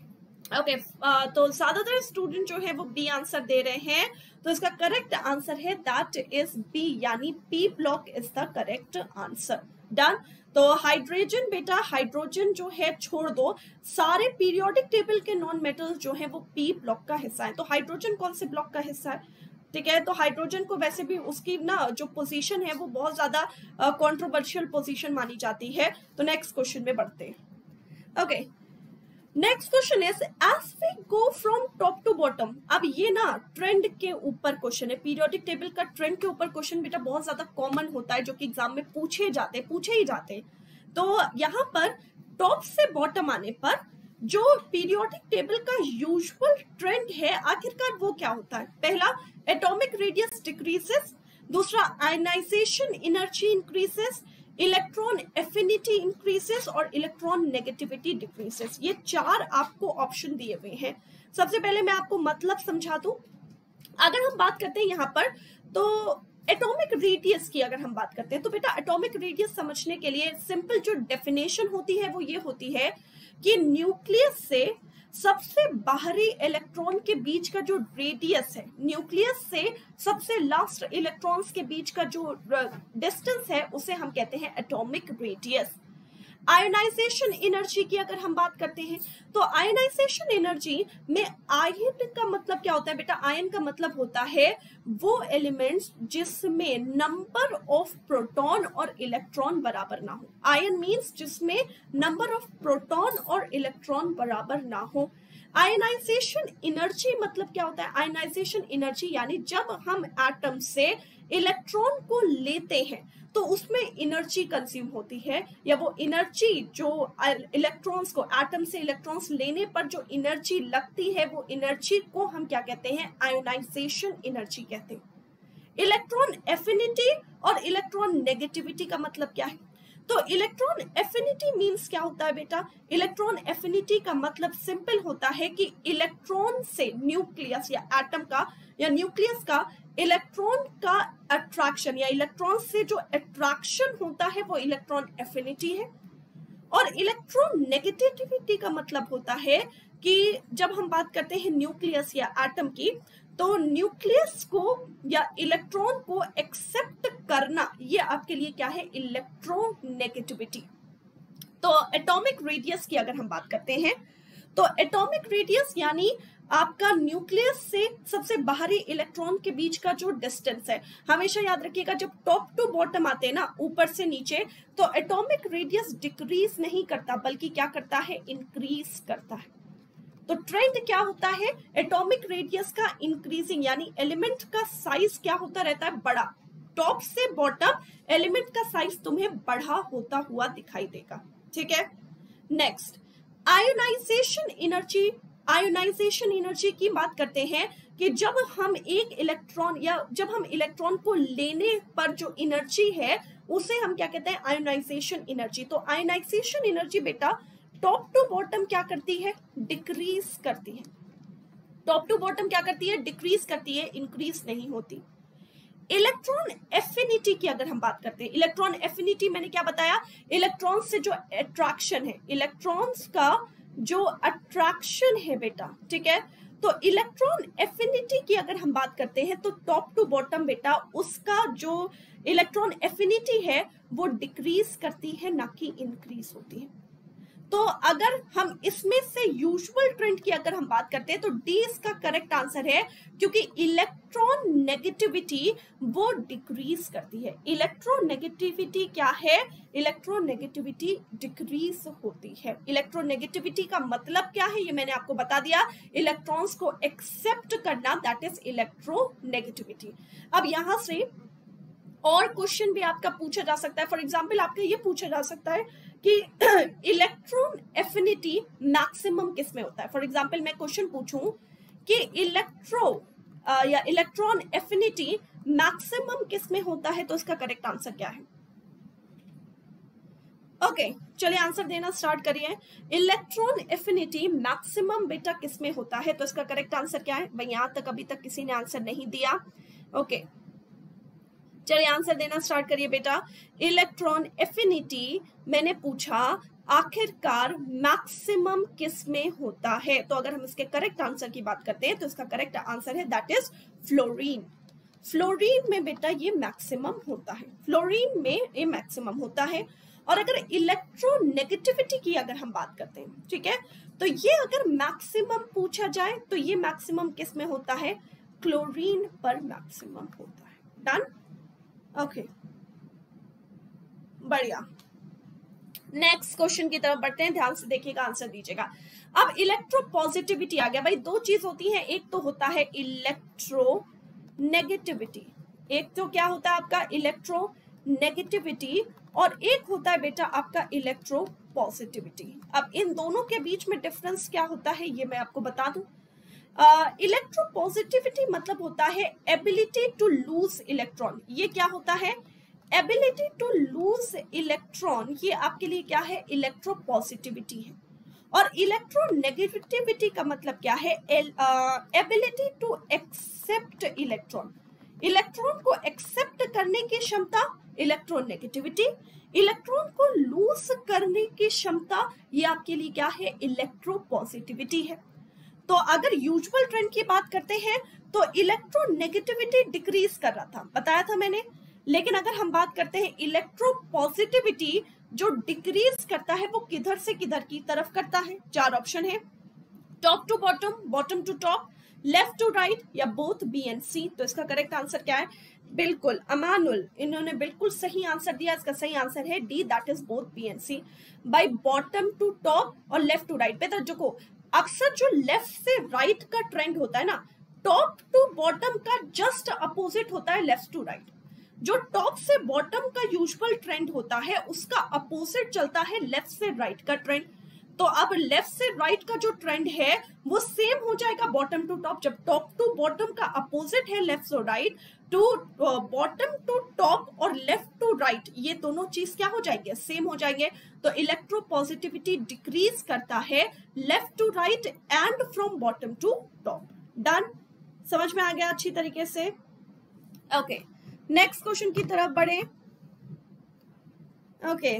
ओके तो ज्यादातर स्टूडेंट जो है वो बी आंसर दे रहे हैं, तो इसका करेक्ट आंसर है दैट इज बी, यानी P block is the correct answer. Done, तो हाइड्रोजन बेटा, हाइड्रोजन जो है छोड़ दो, सारे पीरियोडिक टेबल के नॉन मेटल्स जो है वो पी ब्लॉक का हिस्सा है। तो हाइड्रोजन कौन से ब्लॉक का हिस्सा है? ठीक है, तो हाइड्रोजन को वैसे भी उसकी ना जो पोजीशन है वो बहुत ज्यादा कंट्रोवर्शियल पोजीशन मानी जाती है। तो नेक्स्ट क्वेश्चन में बढ़ते हैं। Okay, next question is as we go from top to bottom. अब ये ना ट्रेंड के ऊपर क्वेश्चन है, पीरियोडिक टेबल का ट्रेंड के ऊपर क्वेश्चन बेटा बहुत ज्यादा कॉमन होता है, जो कि एग्जाम में पूछे ही जाते। तो यहाँ पर टॉप से बॉटम आने पर जो पीरियोडिक टेबल का यूजुअल ट्रेंड है आखिरकार वो क्या होता है? पहला, एटॉमिक रेडियस डिक्रीजेस, दूसरा ionization energy increases, electron affinity increases और इलेक्ट्रॉन नेगेटिविटी डिक्रीजेस। ये 4 आपको ऑप्शन दिए हुए हैं। सबसे पहले मैं आपको मतलब समझा दूं। अगर हम बात करते हैं यहाँ पर तो एटॉमिक रेडियस की अगर हम बात करते हैं तो बेटा एटॉमिक रेडियस समझने के लिए सिंपल जो डेफिनेशन होती है वो ये होती है कि न्यूक्लियस से सबसे बाहरी इलेक्ट्रॉन के बीच का जो रेडियस है, न्यूक्लियस से सबसे लास्ट इलेक्ट्रॉन्स के बीच का जो डिस्टेंस है उसे हम कहते हैं एटॉमिक रेडियस। आयनाइजेशन एनर्जी की अगर हम बात करते हैं तो आयनाइजेशन एनर्जी में आयन का मतलब क्या होता है बेटा? आयन का मतलब होता है वो एलिमेंट्स जिसमें नंबर ऑफ प्रोटॉन और इलेक्ट्रॉन बराबर ना हो। आयन मींस जिसमें नंबर ऑफ प्रोटॉन और इलेक्ट्रॉन बराबर ना हो। आयनाइजेशन एनर्जी मतलब क्या होता है? आयनाइजेशन एनर्जी यानी जब हम एटम से इलेक्ट्रॉन को लेते हैं तो उसमें एनर्जी कंज्यूम होती है, या वो एनर्जी जो इलेक्ट्रॉन्स को एटम से इलेक्ट्रॉन्स लेने पर जो एनर्जी लगती है वो एनर्जी को हम क्या कहते हैं? आयोनाइजेशन एनर्जी कहते हैं। इलेक्ट्रॉन एफिनिटी और इलेक्ट्रॉन नेगेटिविटी का मतलब क्या है? तो इलेक्ट्रॉन एफिनिटी मींस क्या होता है बेटा? इलेक्ट्रॉन एफिनिटी का मतलब सिंपल होता है कि इलेक्ट्रॉन से न्यूक्लियस या एटम का या न्यूक्लियस का इलेक्ट्रॉन का अट्रैक्शन या इलेक्ट्रॉन से जो अट्रैक्शन होता है वो इलेक्ट्रॉन एफिनिटी है। और इलेक्ट्रॉन नेगेटिविटी का मतलब होता है कि जब हम बात करते हैं न्यूक्लियस या एटम की, तो न्यूक्लियस को या इलेक्ट्रॉन को एक्सेप्ट करना ये आपके लिए क्या है? Electronegativity. तो एटॉमिक रेडियस की अगर हम बात करते हैं तो एटॉमिक रेडियस यानी आपका न्यूक्लियस से सबसे बाहरी इलेक्ट्रॉन के बीच का जो डिस्टेंस है। हमेशा याद रखिएगा जब टॉप टू बॉटम आते हैं ना, ऊपर से नीचे, तो एटॉमिक रेडियस डिक्रीज नहीं करता बल्कि क्या करता है? इंक्रीज करता है। तो ट्रेंड क्या होता है? एटॉमिक रेडियस का इंक्रीजिंग, यानी एलिमेंट का साइज क्या होता रहता है? बड़ा। टॉप से बॉटम एलिमेंट का साइज तुम्हें बड़ा होता हुआ दिखाई देगा। ठीक है, next ionization energy. Ionization energy की बात करते हैं कि जब हम एक इलेक्ट्रॉन या जब हम इलेक्ट्रॉन को लेने पर जो एनर्जी है उसे हम क्या कहते हैं? Ionization energy. तो आयोनाइजेशन एनर्जी बेटा टॉप टू बॉटम क्या करती है? डिक्रीज करती है। टॉप टू बॉटम क्या करती है? डिक्रीज करती है, इंक्रीज नहीं होती। इलेक्ट्रॉन एफिनिटी की अगर हम बात करते हैं, इलेक्ट्रॉन एफिनिटी मैंने क्या बताया, इलेक्ट्रॉन से जो अट्रैक्शन है, इलेक्ट्रॉन्स का जो अट्रैक्शन है बेटा, ठीक है। तो इलेक्ट्रॉन एफिनिटी की अगर हम बात करते हैं तो टॉप टू बॉटम बेटा उसका जो इलेक्ट्रॉन एफिनिटी है वो डिक्रीज करती है, ना कि इंक्रीज होती है। तो अगर हम इसमें से यूजुअल ट्रेंड की अगर हम बात करते हैं तो डी इसका करेक्ट आंसर है, क्योंकि इलेक्ट्रॉन नेगेटिविटी वो डिक्रीज करती है। इलेक्ट्रोनेगेटिविटी क्या है, इलेक्ट्रोनेगेटिविटी डिक्रीज होती है। इलेक्ट्रोनेगेटिविटी का मतलब क्या है ये मैंने आपको बता दिया, इलेक्ट्रॉन्स को एक्सेप्ट करना, दैट इज इलेक्ट्रोनेगेटिविटी। अब यहां से और क्वेश्चन भी आपका पूछा जा सकता है। फॉर एग्जाम्पल आपका ये पूछा जा सकता है कि इलेक्ट्रॉन एफिनिटी मैक्सिमम किस में होता है। फॉर एग्जाम्पल मैं क्वेश्चन पूछूं कि या इलेक्ट्रॉन एफिनिटी मैक्सिमम किस में होता है, तो इसका करेक्ट आंसर क्या है? ओके, चलिए आंसर देना स्टार्ट करिए। इलेक्ट्रॉन एफिनिटी मैक्सिमम बेटा किस में होता है, तो इसका करेक्ट आंसर क्या है? भाई यहां तक अभी तक किसी ने आंसर नहीं दिया। ओके, चलिए आंसर देना स्टार्ट करिए बेटा। इलेक्ट्रॉन एफिनिटी मैंने पूछा आखिरकार मैक्सिमम किस में होता है, तो अगर हम इसके करेक्ट आंसर की बात करते हैं तो इसका करेक्ट आंसर है दैट इज फ्लोरीन। फ्लोरीन में बेटा ये मैक्सिमम होता है, फ्लोरीन में ये मैक्सिमम होता है। और अगर इलेक्ट्रोनेगेटिविटी की अगर हम बात करते हैं, ठीक है, तो ये अगर मैक्सिमम पूछा जाए तो ये मैक्सिमम किस में होता है? क्लोरीन पर मैक्सिमम होता है। डन? ओके, बढ़िया। नेक्स्ट क्वेश्चन की तरफ बढ़ते हैं, ध्यान से देखिएगा, आंसर दीजिएगा। अब इलेक्ट्रोपॉजिटिविटी आ गया। भाई दो चीज होती है, एक तो होता है इलेक्ट्रोनेगेटिविटी, एक तो क्या होता है आपका इलेक्ट्रोनेगेटिविटी, और एक होता है बेटा आपका इलेक्ट्रोपॉजिटिविटी। अब इन दोनों के बीच में डिफरेंस क्या होता है ये मैं आपको बता दूं। इलेक्ट्रोपॉजिटिविटी मतलब होता है एबिलिटी टू लूज इलेक्ट्रॉन। ये क्या होता है? एबिलिटी टू लूज इलेक्ट्रॉन, ये आपके लिए क्या है? इलेक्ट्रोपॉजिटिविटी है। और इलेक्ट्रोनेगेटिविटी का मतलब क्या है? Ability to accept electron, electron को एक्सेप्ट करने की क्षमता इलेक्ट्रोनेगेटिविटी, इलेक्ट्रॉन को लूज करने की क्षमता ये आपके लिए क्या है? इलेक्ट्रोपॉजिटिविटी है। तो अगर यूजुअल ट्रेंड की बात करते हैं तो इलेक्ट्रोनेगेटिविटी डिक्रीज कर रहा था, बताया था मैंने। लेकिन अगर हम बात करते हैं इलेक्ट्रोपॉजिटिविटी जो डिक्रीज करता है वो किधर से किधर की तरफ करता है? चार ऑप्शन है, top to bottom, bottom to top, left to right, या बोथ बी एंड सी। तो इसका करेक्ट आंसर क्या है? बिल्कुल अमानुल, इन्होंने बिल्कुल सही आंसर दिया। इसका सही आंसर है D, that is both B and C. By bottom to top और लेफ्ट टू राइट। बेटा जो अक्सर जो लेफ्ट से राइट का ट्रेंड होता है ना, टॉप टू बॉटम का जस्ट अपोजिट होता है लेफ्ट टू राइट। जो टॉप से बॉटम का यूजुअल ट्रेंड होता है उसका अपोजिट चलता है लेफ्ट से राइट का ट्रेंड। तो अब लेफ्ट से राइट का जो ट्रेंड है वो सेम हो जाएगा बॉटम टू टॉप। जब टॉप टू बॉटम का अपोजिट है लेफ्ट से right, to bottom to top और लेफ्ट टू राइट, ये दोनों चीज क्या हो जाएंगे? सेम हो जाएंगे। तो इलेक्ट्रोपॉजिटिविटी डिक्रीज करता है left to right and from bottom to top. Done? समझ में आ गया अच्छी तरीके से? ओके, नेक्स्ट क्वेश्चन की तरफ बढ़े। ओके,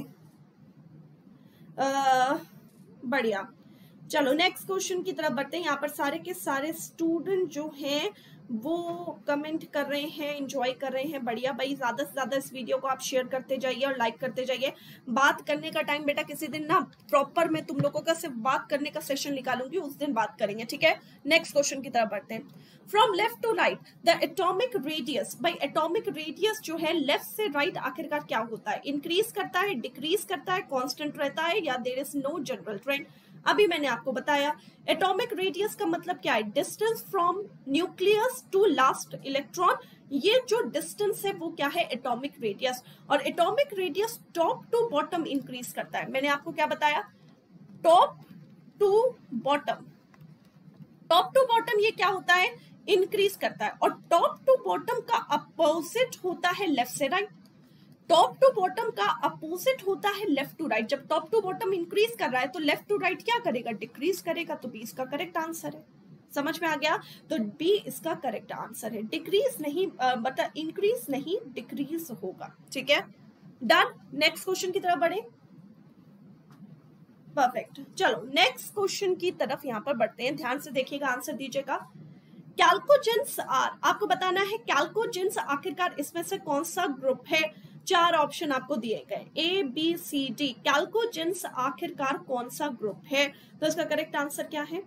बढ़िया, चलो नेक्स्ट क्वेश्चन की तरफ बढ़ते हैं। यहाँ पर सारे के सारे स्टूडेंट जो हैं वो कमेंट कर रहे हैं, एंजॉय कर रहे हैं। बढ़िया भाई, ज्यादा से ज्यादा इस वीडियो को आप शेयर करते जाइए और लाइक करते जाइए। बात करने का टाइम बेटा किसी दिन ना प्रॉपर मैं तुम लोगों का सिर्फ बात करने का सेशन निकालूंगी, उस दिन बात करेंगे, ठीक है। नेक्स्ट क्वेश्चन की तरफ बढ़ते हैं। From left to right the atomic radius. भाई एटॉमिक रेडियस जो है लेफ्ट से राइट आखिरकार क्या होता है? इंक्रीज करता है, डिक्रीज करता है, कांस्टेंट रहता है, या there is no general trend? अभी मैंने आपको बताया एटॉमिक रेडियस का मतलब क्या है? Distance from nucleus to last electron. ये जो डिस्टेंस है वो क्या है? Atomic radius. और atomic radius top to bottom increase करता है। मैंने आपको क्या बताया? Top to bottom, top to bottom ये क्या होता है? इंक्रीज करता है। और टॉप टू बॉटम का अपोजिट होता है लेफ्ट से राइट। टॉप टू बॉटम का अपोजिट होता है लेफ्ट टू राइट। जब टॉप टू बॉटम इंक्रीज कर रहा है तो लेफ्ट टू राइट क्या करेगा? डिक्रीज करेगा। तो बी इसका करेक्ट आंसर है। समझ में आ गया? तो बी इसका करेक्ट आंसर है। डिक्रीज नहीं मतलब इंक्रीज नहीं डिक्रीज होगा। ठीक है, डन। नेक्स्ट क्वेश्चन की तरफ बढ़े। परफेक्ट, चलो नेक्स्ट क्वेश्चन की तरफ यहां पर बढ़ते हैं। ध्यान से देखिएगा, आंसर दीजिएगा। कैल्कोजेंस आर, आपको बताना है कैल्कोजेंस आखिरकार इसमें से कौन सा ग्रुप है। 4 ऑप्शन आपको दिए गए, ए बी सी डी। कैल्कोजेंस आखिरकार कौन सा ग्रुप है? तो इसका करेक्ट आंसर क्या है?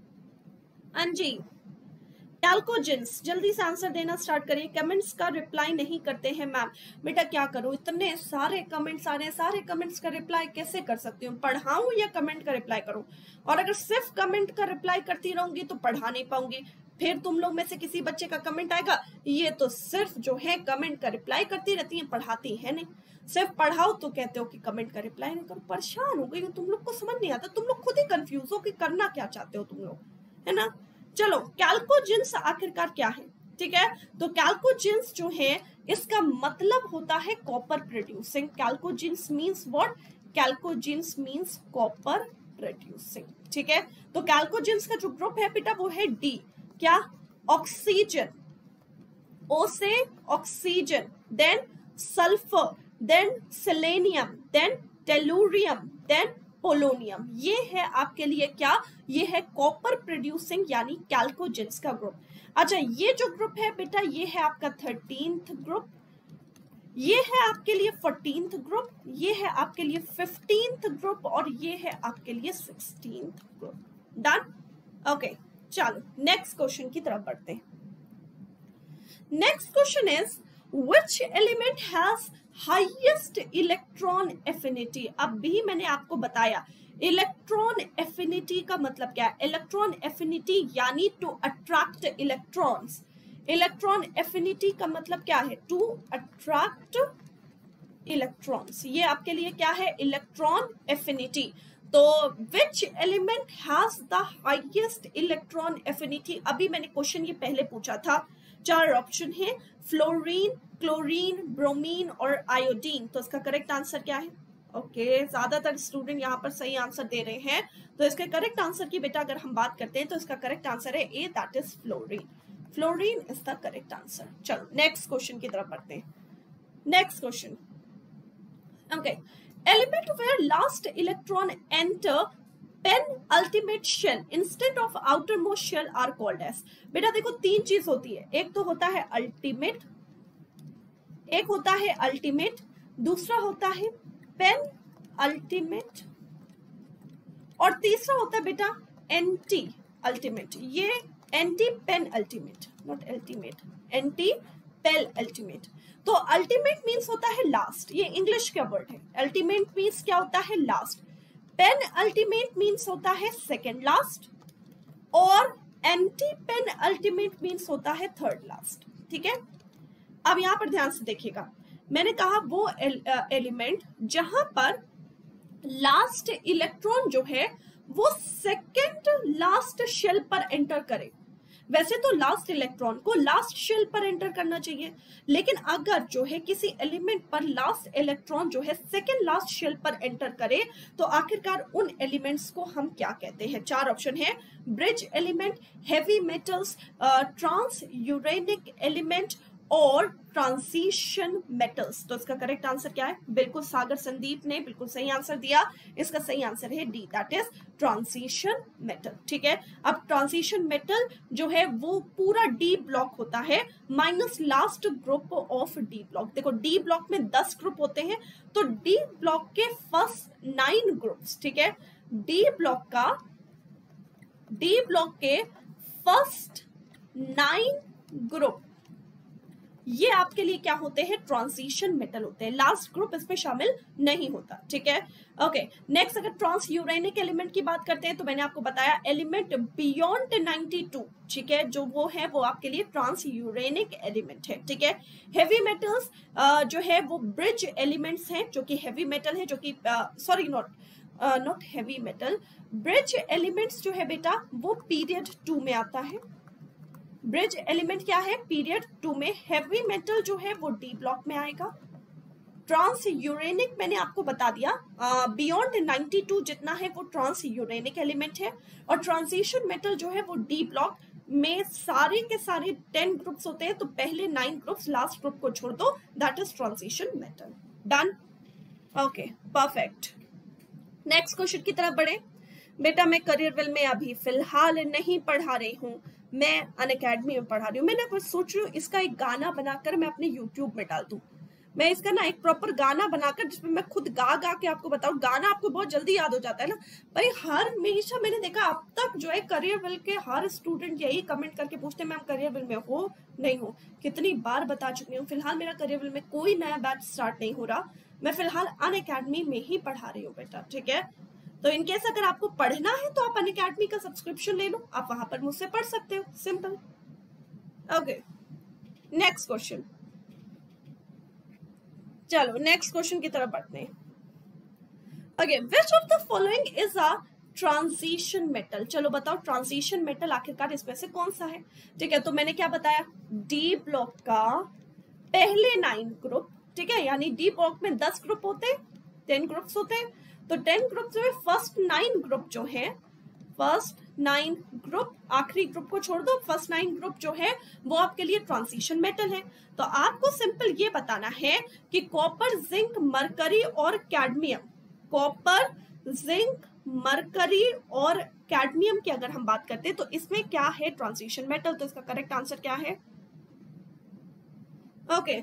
अंजी, कैल्कोजेंस, जल्दी से आंसर देना स्टार्ट करिए। कमेंट्स का रिप्लाई नहीं करते हैं मैम। बेटा क्या करूं, इतने सारे कमेंट्स आ रहे हैं, सारे कमेंट्स का रिप्लाई कैसे कर सकती हूँ? पढ़ाऊं या कमेंट का रिप्लाई करूं? और अगर सिर्फ कमेंट का रिप्लाई करती रहूंगी तो पढ़ा नहीं पाऊंगी। फिर तुम लोग में से किसी बच्चे का कमेंट आएगा, ये तो सिर्फ जो है कमेंट का रिप्लाई करती रहती है, पढ़ाती है नहीं। सिर्फ पढ़ाओ तो कहते हो कि कमेंट का रिप्लाई नहीं करो। परेशान हो गई हूँ, तुम लोग को समझ नहीं आता, तुम लोग खुद ही कंफ्यूज हो कि करना क्या चाहते हो तुम लोग, है ना। चलो, कैल्कोजेंस आखिरकार क्या है? ठीक है, तो कैल्कोजेंस जो है इसका मतलब होता है copper producing. Chalcogens means what? Chalcogens means copper producing. ठीक है, तो कैल्कोजेंस का जो ग्रुप है बेटा वो है डी। क्या? ऑक्सीजन, ओ से oxygen, then sulphur, then selenium, then tellurium, then polonium. ये है आपके लिए क्या? ये है कॉपर प्रोड्यूसिंग यानी कैल्कोजेंस का ग्रुप। अच्छा, ये जो ग्रुप है बेटा ये है आपका 13th ग्रुप, ये है आपके लिए 14th ग्रुप, ये है आपके लिए 15th ग्रुप और ये है आपके लिए 16th ग्रुप। डन? ओके, चलो नेक्स्ट क्वेश्चन की तरफ बढ़ते हैं। Next question is which element has highest electron affinity. अब भी मैंने आपको बताया इलेक्ट्रॉन एफिनिटी का मतलब क्या है। इलेक्ट्रॉन एफिनिटी यानी to attract electrons. Electron affinity का मतलब क्या है? To attract electrons. ये आपके लिए क्या है? Electron affinity. तो which element has the highest electron affinity? अभी मैंने क्वेश्चन ये पहले पूछा था। 4 ऑप्शन है, फ्लोरीन, क्लोरीन, ब्रोमीन और आयोडीन। तो इसका करेक्ट आंसर क्या है? ओके, ज्यादातर स्टूडेंट यहाँ पर सही आंसर दे रहे हैं। तो इसके करेक्ट आंसर की बेटा अगर हम बात करते हैं तो इसका करेक्ट आंसर है A, that is fluorine. Fluorine is the correct answer. चलो नेक्स्ट क्वेश्चन की तरफ बढ़ते हैं। Next question, okay, element where last electron enter penultimate shell instead of outermost shell are called as। बेटा देखो 3 चीज होती है, एक तो होता है अल्टीमेट, एक होता है अल्टीमेट, दूसरा होता है पेन अल्टीमेट और तीसरा होता है बेटा एंटी अल्टीमेट। ये antepenultimate, not ultimate, antepenultimate. तो अल्टीमेट मीन्स होता है लास्ट, ये इंग्लिश का वर्ड है। अल्टीमेट मीन्स क्या होता है? लास्ट। पेन अल्टीमेट मीन्स होता है सेकेंड लास्ट और एंटी पेन अल्टीमेट मीन्स होता है थर्ड लास्ट। ठीक है, अब यहां पर ध्यान से देखिएगा, मैंने कहा वो एलिमेंट जहां पर लास्ट इलेक्ट्रॉन जो है वो सेकेंड लास्ट शेल पर एंटर करे। वैसे तो लास्ट इलेक्ट्रॉन को लास्ट शेल पर एंटर करना चाहिए, लेकिन अगर जो है किसी एलिमेंट पर लास्ट इलेक्ट्रॉन जो है सेकेंड लास्ट शेल पर एंटर करे तो आखिरकार उन एलिमेंट्स को हम क्या कहते हैं? 4 ऑप्शन है, bridge element, heavy metals, transuranic element और ट्रांजिशन मेटल्स। तो इसका करेक्ट आंसर क्या है? बिल्कुल सागर संदीप ने बिल्कुल सही आंसर दिया। इसका सही आंसर है D, that is transition metal. ठीक है, अब ट्रांजिशन मेटल जो है वो पूरा डी ब्लॉक होता है minus last group of D block. देखो डी ब्लॉक में 10 ग्रुप होते हैं, तो डी ब्लॉक के फर्स्ट 9 ग्रुप्स, ठीक है, डी ब्लॉक के फर्स्ट 9 ग्रुप ये आपके लिए क्या होते हैं? ट्रांजिशन मेटल होते हैं। लास्ट ग्रुप इसमें शामिल नहीं होता। ठीक है, ओके, नेक्स्ट अगर ट्रांस यूरेनिक एलिमेंट की बात करते हैं तो मैंने आपको बताया एलिमेंट बियॉन्ड 92, ठीक है, जो वो है वो आपके लिए ट्रांस यूरेनिक एलिमेंट है। ठीक है, हेवी मेटल्स जो है वो ब्रिज एलिमेंट्स हैं जो कि हेवी मेटल है, जो कि sorry not heavy metal, bridge elements जो है बेटा वो पीरियड 2 में आता है। ब्रिज एलिमेंट क्या है? पीरियड 2 में। हेवी मेटल जो है वो डी ब्लॉक में आएगा। ट्रांस यूरेनिक मैंने आपको बता दिया, बियॉन्ड 92 जितना है वो ट्रांस यूरेनिक एलिमेंट है। और ट्रांजिशन मेटल जो है वो डी ब्लॉक में सारे के सारे 10 ग्रुप्स होते हैं, तो पहले 9 ग्रुप्स लास्ट ग्रुप को छोड़ दो, that is transition metal. Done, okay perfect. Next question की तरफ बढ़े। बेटा मैं करियरवेल में अभी फिलहाल नहीं पढ़ा रही हूँ, मैं अनअकैडमी में पढ़ा रही हूँ। मैंने कुछ सोच रही हूँ इसका एक गाना बनाकर मैं अपने यूट्यूब में डाल दूं। मैं इसका ना एक प्रॉपर गाना बनाकर जिसमें मैं खुद गा गा के आपको बताऊं। गाना आपको बहुत जल्दी याद हो जाता है ना भाई। हर हमेशा मैंने देखा अब तक जो है करियरवेल के हर स्टूडेंट यही कमेंट करके पूछते हैं मैम करियरवेल में हो नहीं हो। कितनी बार बता चुकी हूँ, फिलहाल मेरा करियरवेल में कोई नया बैच स्टार्ट नहीं हो रहा, मैं फिलहाल अनअकैडमी में ही पढ़ा रही हूँ बेटा, ठीक है। तो इनकेस अगर आपको पढ़ना है तो आप अनअकैडमी का सब्सक्रिप्शन ले लो, आप वहां पर मुझसे पढ़ सकते हो, सिंपल। ओके नेक्स्ट क्वेश्चन, चलो नेक्स्ट क्वेश्चन की तरफ बढ़ते हैं। Okay, which of the following is a transition metal. चलो बताओ ट्रांजिशन मेटल आखिरकार इसमें से कौन सा है, ठीक है। तो मैंने क्या बताया, डी ब्लॉक का पहले 9 ग्रुप, ठीक है, यानी डी ब्लॉक में 10 ग्रुप होते हैं, 10 ग्रुप्स होते हैं, तो 10 ग्रुप में फर्स्ट 9 ग्रुप जो है, फर्स्ट 9 ग्रुप, आखिरी ग्रुप को छोड़ दो, फर्स्ट 9 ग्रुप जो है वो आपके लिए ट्रांजिशन मेटल है। तो आपको सिंपल ये बताना है कि कॉपर, जिंक, मरकरी और कैडमियम, कॉपर, जिंक, मरकरी और कैडमियम की अगर हम बात करते हैं तो इसमें क्या है ट्रांजिशन मेटल। तो इसका करेक्ट आंसर क्या है? ओके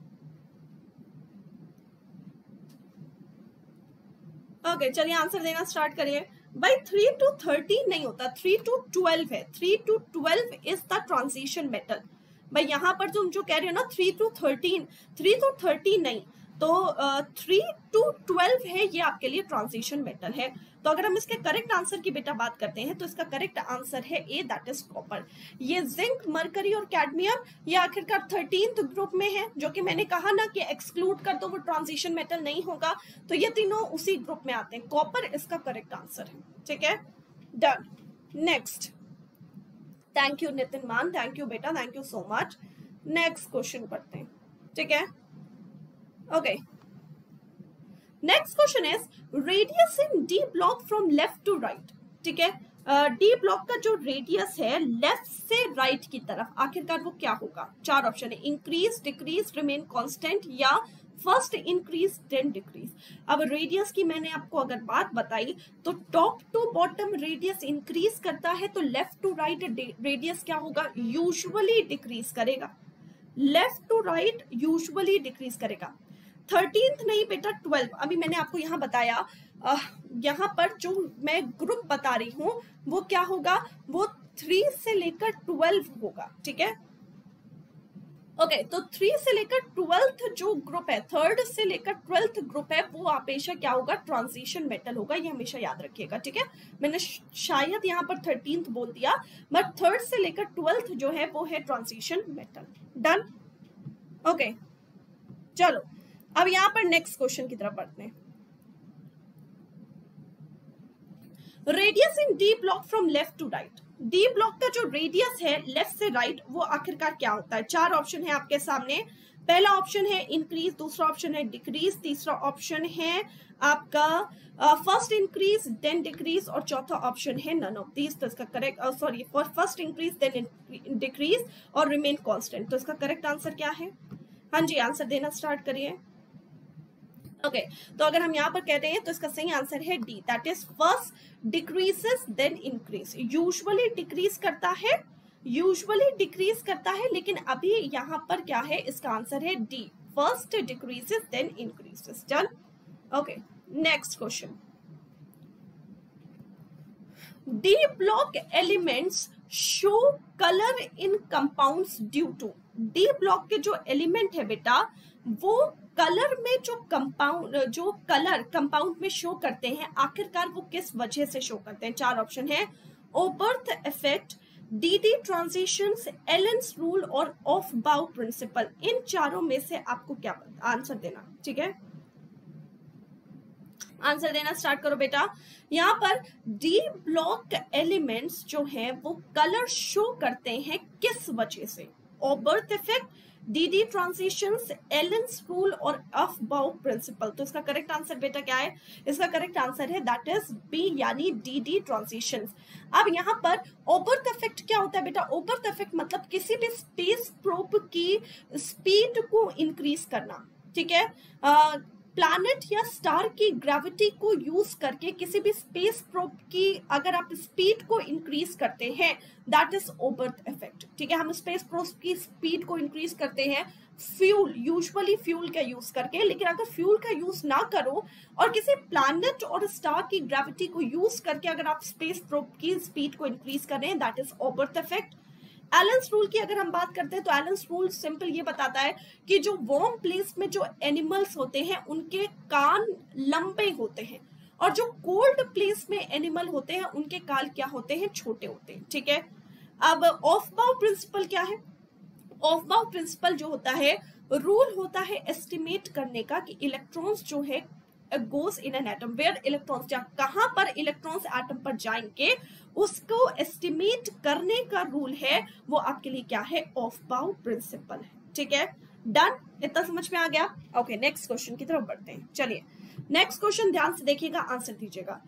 ओके चलिए आंसर देना स्टार्ट करिए। भाई 3 to 13 नहीं होता, 3 to 12 है। 3 to 12 is the transition metal. भाई यहाँ पर तुम जो कह रहे हो ना 3 to 13, 3 to 13 नहीं, तो 3 to 12 है, ये आपके लिए ट्रांजिशन मेटल है। तो अगर हम इसके करेक्ट आंसर की बेटा बात करते हैं तो इसका करेक्ट आंसर है ए, दैट इज कॉपर। ये जिंक, मरकरी और कैडमियम ये आखिरकार 13th ग्रुप में है, जो कि मैंने कहा ना कि एक्सक्लूड कर दो वो ट्रांजिशन मेटल नहीं होगा, तो ये तीनों उसी ग्रुप में आते हैं। कॉपर इसका करेक्ट आंसर है, ठीक है। Done, next. Thank you Nitin Maan, thank you बेटा, thank you so much. Next question पढ़ते हैं, ठीक है। Okay next question is radius in D block from left to right, ठीक है। डी ब्लॉक का जो रेडियस है लेफ्ट से राइट की तरफ, आखिरकार वो क्या होगा? 4 ऑप्शन है, इंक्रीज, डिक्रीज, रिमेन कांस्टेंट या फर्स्ट इंक्रीज देन डिक्रीज। अब रेडियस की मैंने आपको अगर बात बताई तो top to bottom radius increase करता है, तो लेफ्ट टू राइट रेडियस क्या होगा? यूजुअली डिक्रीज करेगा। Left to right usually decrease करेगा। 13th नहीं बेटा 12। अभी मैंने आपको यहाँ बताया, यहाँ पर जो मैं ग्रुप बता रही हूँ वो क्या होगा, वो 3 से लेकर 12 होगा, ठीक है। ओके तो 3 से लेकर 12th जो ग्रुप है, 3rd से लेकर 12th ग्रुप है, वो हमेशा क्या होगा? ट्रांजिशन मेटल होगा, ये हमेशा याद रखिएगा, ठीक है। मैंने शायद यहाँ पर 13th बोल दिया, बट 3rd से लेकर 12th जो है वो है ट्रांजिशन मेटल। डन, ओके चलो अब यहाँ पर नेक्स्ट क्वेश्चन की तरफ बढ़ते हैं। Radius in D block from left to right, D block का जो रेडियस है लेफ्ट से राइट वो आखिरकार क्या होता है? 4 ऑप्शन है आपके सामने। पहला ऑप्शन है इंक्रीज, दूसरा ऑप्शन है डिक्रीज, तीसरा ऑप्शन है आपका फर्स्ट इंक्रीज देन डिक्रीज और चौथा ऑप्शन है नन ऑफ दीज। तो इसका correct, sorry, for first increase then decrease और रिमेन कांस्टेंट। तो इसका करेक्ट आंसर क्या है? हाँ जी आंसर देना स्टार्ट करिए। ओके तो अगर हम यहाँ पर कहते हैं तो इसका सही आंसर है D, that is first decreases then increase. Usually decrease करता है, यूजुअली डिक्रीज करता है, लेकिन अभी यहाँ पर क्या है? इसका आंसर है D, first decreases then increases. Done, okay next question. D block elements show colour in compounds due to, D block के जो एलिमेंट है बेटा वो कलर में जो कलर कंपाउंड में शो करते हैं, आखिरकार वो किस वजह से शो करते हैं? 4 ऑप्शन है, Oberth effect, DD transitions, Allen's rule और ऑफ बाउ प्रिंसिपल। इन चारों में से आपको क्या आंसर देना, ठीक है। आंसर देना स्टार्ट करो बेटा। यहाँ पर डी ब्लॉक एलिमेंट्स जो हैं वो कलर शो करते हैं किस वजह से? Oberth effect, DD transitions, Allen's rule और अफबाउ प्रिंसिपल। तो इसका करेक्ट आंसर बेटा क्या है? इसका करेक्ट आंसर है दैट इज बी, यानी डीडी ट्रांजिशंस। अब यहाँ पर ओबर्थ इफेक्ट क्या होता है बेटा? ओबर्थ इफेक्ट मतलब किसी भी स्पेस प्रोब की स्पीड को इंक्रीज करना, ठीक है, प्लैनेट या स्टार की ग्रेविटी को यूज करके किसी भी स्पेस प्रोब की अगर आप स्पीड को इंक्रीज करते हैं, दैट इज ओबर्थ इफेक्ट, ठीक है। हम स्पेस प्रोब की स्पीड को इंक्रीज करते हैं फ्यूल, यूजुअली फ्यूल का यूज करके, लेकिन अगर फ्यूल का यूज ना करो और किसी प्लैनेट और स्टार की ग्रेविटी को यूज करके अगर आप स्पेस प्रोब की स्पीड को इंक्रीज कर रहे हैं, that is Oberth effect. Allen's rule की अगर हम बात करते हैं तो एलेंस रूल सिंपल ये बताता है कि जो वार्म प्लेस में जो एनिमल्स होते हैं उनके कान लंबे होते हैं, और जो कोल्ड प्लेस में एनिमल होते हैं उनके कान क्या होते हैं? छोटे होते हैं, ठीक है। अब ऑफबाउ प्रिंसिपल क्या है? ऑफबाउ प्रिंसिपल जो होता है, रूल होता है एस्टिमेट करने का कि इलेक्ट्रॉन्स जो है goes in an atom, where electrons, कहां पर इलेक्ट्रॉन्स एटम पर जाएंगे उसको एस्टिमेट करने का रूल है, वो आपके लिए क्या है? ऑफबाउ प्रिंसिपल है, ठीक है। डन, इतना समझ में आ गया? ओके, नेक्स्ट क्वेश्चन की तरफ बढ़ते हैं। चलिए नेक्स्ट क्वेश्चन ध्यान से देखिएगा, आंसर दीजिएगा।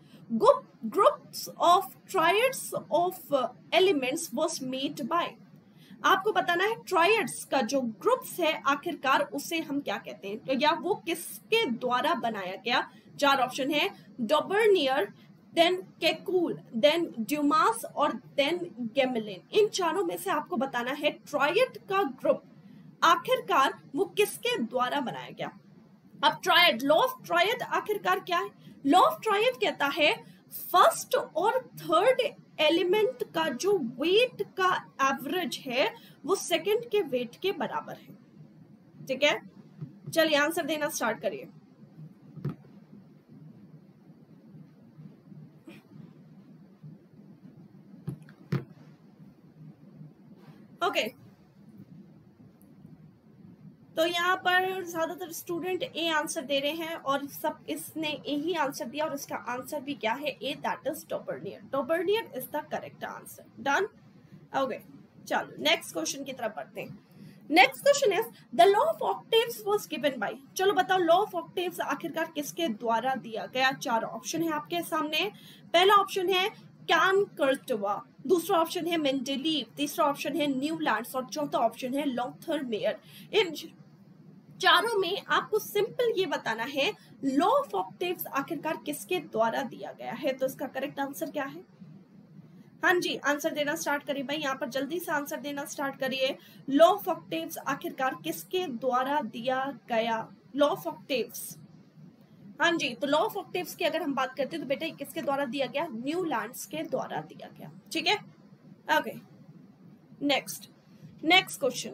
Groups of triads of elements was made by, आपको बताना है ट्रायड्स का जो ग्रुप्स है आखिरकार उसे हम क्या कहते हैं, तो या वो किसके द्वारा बनाया गया? चार ऑप्शन है, Dobereiner, then Kekule, then Dumas और देन गेमेलिन। इन चारों में से आपको बताना है ट्रायड का ग्रुप आखिरकार वो किसके द्वारा बनाया गया। अब ट्रायड, लॉ ऑफ ट्रायड आखिरकार क्या है? लॉ ऑफ ट्रायड कहता है फर्स्ट और थर्ड एलिमेंट का जो वेट का एवरेज है वो सेकंड के वेट के बराबर है, ठीक है। चलिए आंसर देना स्टार्ट करिए। ओके, तो यहाँ पर ज्यादातर स्टूडेंट ए आंसर दे रहे हैं और सब इसने ए ही आंसर दिया, और इसका आंसर भी क्या है? A, that is Dobereiner. Dobereiner is the correct answer. Done, okay, चलो नेक्स्ट क्वेश्चन की तरफ बढ़ते हैं। Next question is the law of octaves was given by, चलो बताओ लॉ ऑफ ऑक्टेव्स आखिरकार किसके द्वारा दिया गया? चार ऑप्शन है आपके सामने। पहला ऑप्शन है कैन कर्टवा, दूसरा ऑप्शन है मेंडेलीव, तीसरा ऑप्शन है न्यूलैंड्स और चौथा ऑप्शन है लॉथरमेयर। इन चारों में आपको सिंपल ये बताना है लॉ ऑफ ऑक्टेव्स आखिरकार किसके द्वारा दिया गया है, तो इसका करेक्ट आंसर क्या है? हाँ जी, आंसर देना स्टार्ट करिए भाई, यहाँ पर जल्दी से आंसर देना स्टार्ट करिए। लॉ ऑफ ऑक्टेव्स आखिरकार किसके द्वारा दिया गया? लॉ ऑफ ऑक्टेव्स, हाँ जी, तो लॉ ऑफ ऑक्टेव्स की अगर हम बात करते हैं तो बेटा किसके द्वारा दिया गया? न्यूलैंड्स के द्वारा दिया गया, ठीक है। ओके, नेक्स्ट क्वेश्चन,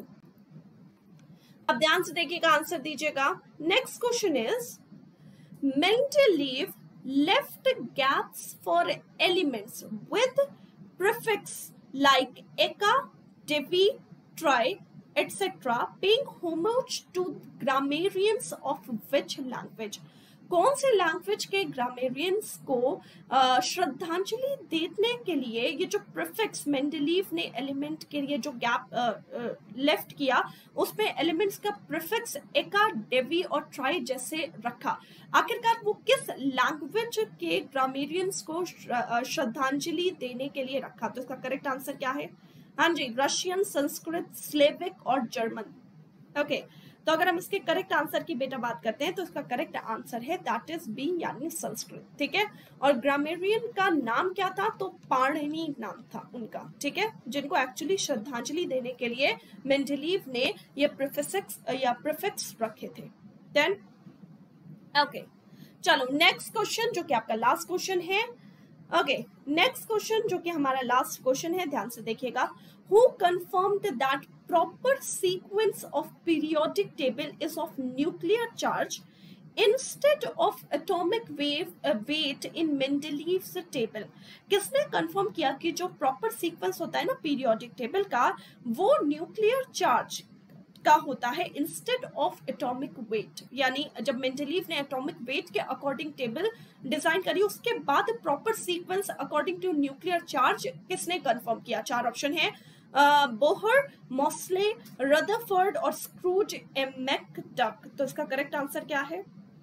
अब ध्यान से देखिएगा, आंसर दीजिएगा। Next question is Mendeleev left gaps for elements with prefix like eka, dvi, tri etcetera paying homage to grammarians of which language? कौन से लैंग्वेज के ग्रामेरियंस को श्रद्धांजलि देने के लिए ये जो प्रीफिक्स मेंडेलीव ने एलिमेंट के लिए जो गैप लेफ्ट किया उसमें एलिमेंट्स का प्रीफिक्स एका, डेवी और ट्राई जैसे रखा, आखिरकार वो किस लैंग्वेज के ग्रामेरियंस को श्रद्धांजलि देने के लिए रखा? तो इसका करेक्ट आंसर क्या है? हाँ जी, रशियन, संस्कृत, स्लेविक और जर्मन। ओके, तो अगर हम इसके करेक्ट आंसर की बेटा बात करते हैं तो इसका करेक्ट आंसर है दैट इज बी, यानी संस्कृत, ठीक है। और ग्रामेरियन का नाम क्या था? तो पाणिनि नाम था उनका, ठीक है, जिनको एक्चुअली श्रद्धांजलि देने के लिए मेंडेलीव ने ये प्रीफिक्स रखे थे। देन ओके, चलो नेक्स्ट क्वेश्चन जो कि आपका लास्ट क्वेश्चन है। ओके, नेक्स्ट क्वेश्चन जो कि हमारा लास्ट क्वेश्चन है, ध्यान से देखिएगा। Who confirmed that proper sequence of periodic table is of nuclear charge instead of atomic weight in Mendeleev's table? किसने कंफर्म किया कि जो प्रॉपर सीक्वेंस होता है ना पीरियोडिक टेबल का, वो न्यूक्लियर चार्ज का होता है इंस्टेड ऑफ एटॉमिक वेट? यानी जब मेंडेलीव ने एटॉमिक वेट के अकॉर्डिंग टेबल डिजाइन करी, उसके बाद proper sequence according to nuclear charge किसने कंफर्म किया? चार ऑप्शन है, बोहर, मॉस्ले, रदरफोर्ड और स्क्रूज मैकडक। तो इसका करेक्ट आंसर क्या है?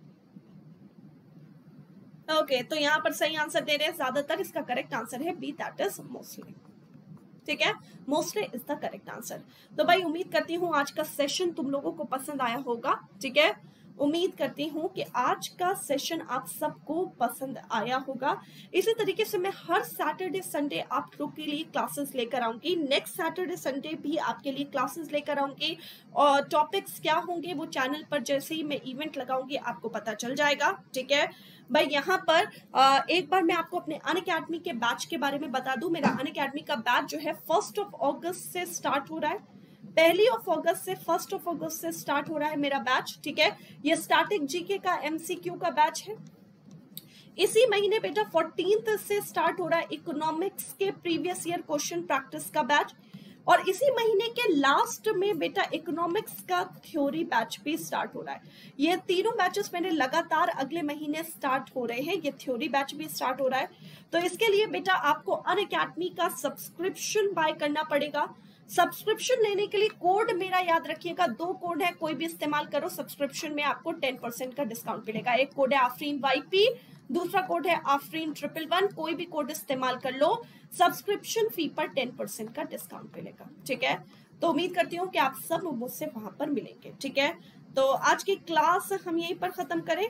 ओके तो यहाँ पर सही आंसर दे रहे हैं ज्यादातर, इसका करेक्ट आंसर है बी, दैट इज मोस्टली। ठीक है, mostly is the correct answer. तो भाई उम्मीद करती हूँ आज का सेशन तुम लोगों को पसंद आया होगा। ठीक है, उम्मीद करती हूँ कि आज का सेशन आप सबको पसंद आया होगा। इसी तरीके से मैं हर सैटरडे संडे आप लोग के लिए क्लासेस लेकर आऊंगी। नेक्स्ट सैटरडे संडे भी आपके लिए क्लासेस लेकर आऊंगी और टॉपिक्स क्या होंगे वो चैनल पर जैसे ही मैं इवेंट लगाऊंगी आपको पता चल जाएगा। ठीक है भाई, यहाँ पर एक बार मैं आपको अपने अनअकैडमी के बैच के बारे में बता दूं। मेरा अनअकैडमी का बैच जो है 1 अगस्त से स्टार्ट हो रहा है। 1 अगस्त से 1 अगस्त से स्टार्ट हो रहा है मेरा बैच। ठीक है, ये स्टैटिक जीके का एमसीक्यू का बैच है। इसी महीने बेटा 14 से स्टार्ट हो रहा है इकोनॉमिक्स के प्रीवियस ईयर क्वेश्चन प्रैक्टिस का बैच। और इसी महीने के लास्ट में बेटा इकोनॉमिक्स का थ्योरी बैच भी स्टार्ट हो रहा है। ये तीनों बैचेस मेरे लगातार अगले महीने स्टार्ट हो रहे हैं। ये थ्योरी बैच भी स्टार्ट हो रहा है। तो इसके लिए बेटा आपको अनअकैडमी का सब्सक्रिप्शन बाय करना पड़ेगा। सब्सक्रिप्शन लेने के लिए कोड मेरा याद रखिएगा, 2 कोड है, कोई भी इस्तेमाल करो। सब्सक्रिप्शन में आपको 10% का डिस्काउंट मिलेगा। एक कोड है आफरीन YP, दूसरा कोड है आफरीन 111। कोई भी कोड इस्तेमाल कर लो, सब्सक्रिप्शन फी पर 10% का डिस्काउंट मिलेगा। ठीक है, तो उम्मीद करती हूँ कि आप सब मुझसे वहां पर मिलेंगे। ठीक है, तो आज की क्लास हम यहीं पर खत्म करें।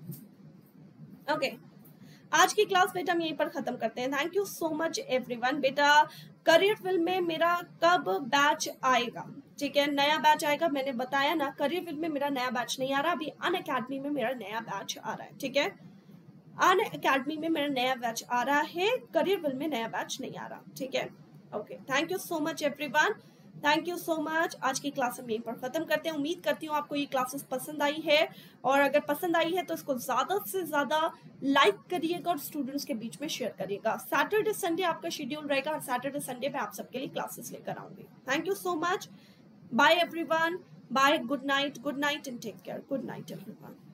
ओके, आज की क्लास बेटा हम यहीं पर खत्म करते हैं। Thank you so much everyone. बेटा करियर विल में मेरा कब बैच आएगा? ठीक है, नया बैच आएगा, मैंने बताया ना। करियर विल में मेरा नया बैच नहीं आ रहा, अभी अनअकैडमी में मेरा नया बैच आ रहा है। ठीक है, अनअकैडमी में मेरा नया बैच आ रहा है, करियर विल में नया बैच नहीं आ रहा। ठीक है, okay, thank you so much everyone, thank you so much. आज की क्लास हम यहीं पर खत्म करते हैं। उम्मीद करती हूँ आपको ये क्लासेस पसंद आई है, और अगर पसंद आई है तो इसको ज्यादा से ज्यादा लाइक करिएगा और स्टूडेंट्स के बीच में शेयर करिएगा। सैटरडे संडे आपका शेड्यूल रहेगा, और सैटरडे संडे में आप सबके लिए क्लासेस लेकर आऊंगी। Thank you so much, bye everyone, bye, good night and take care. Good night everyone.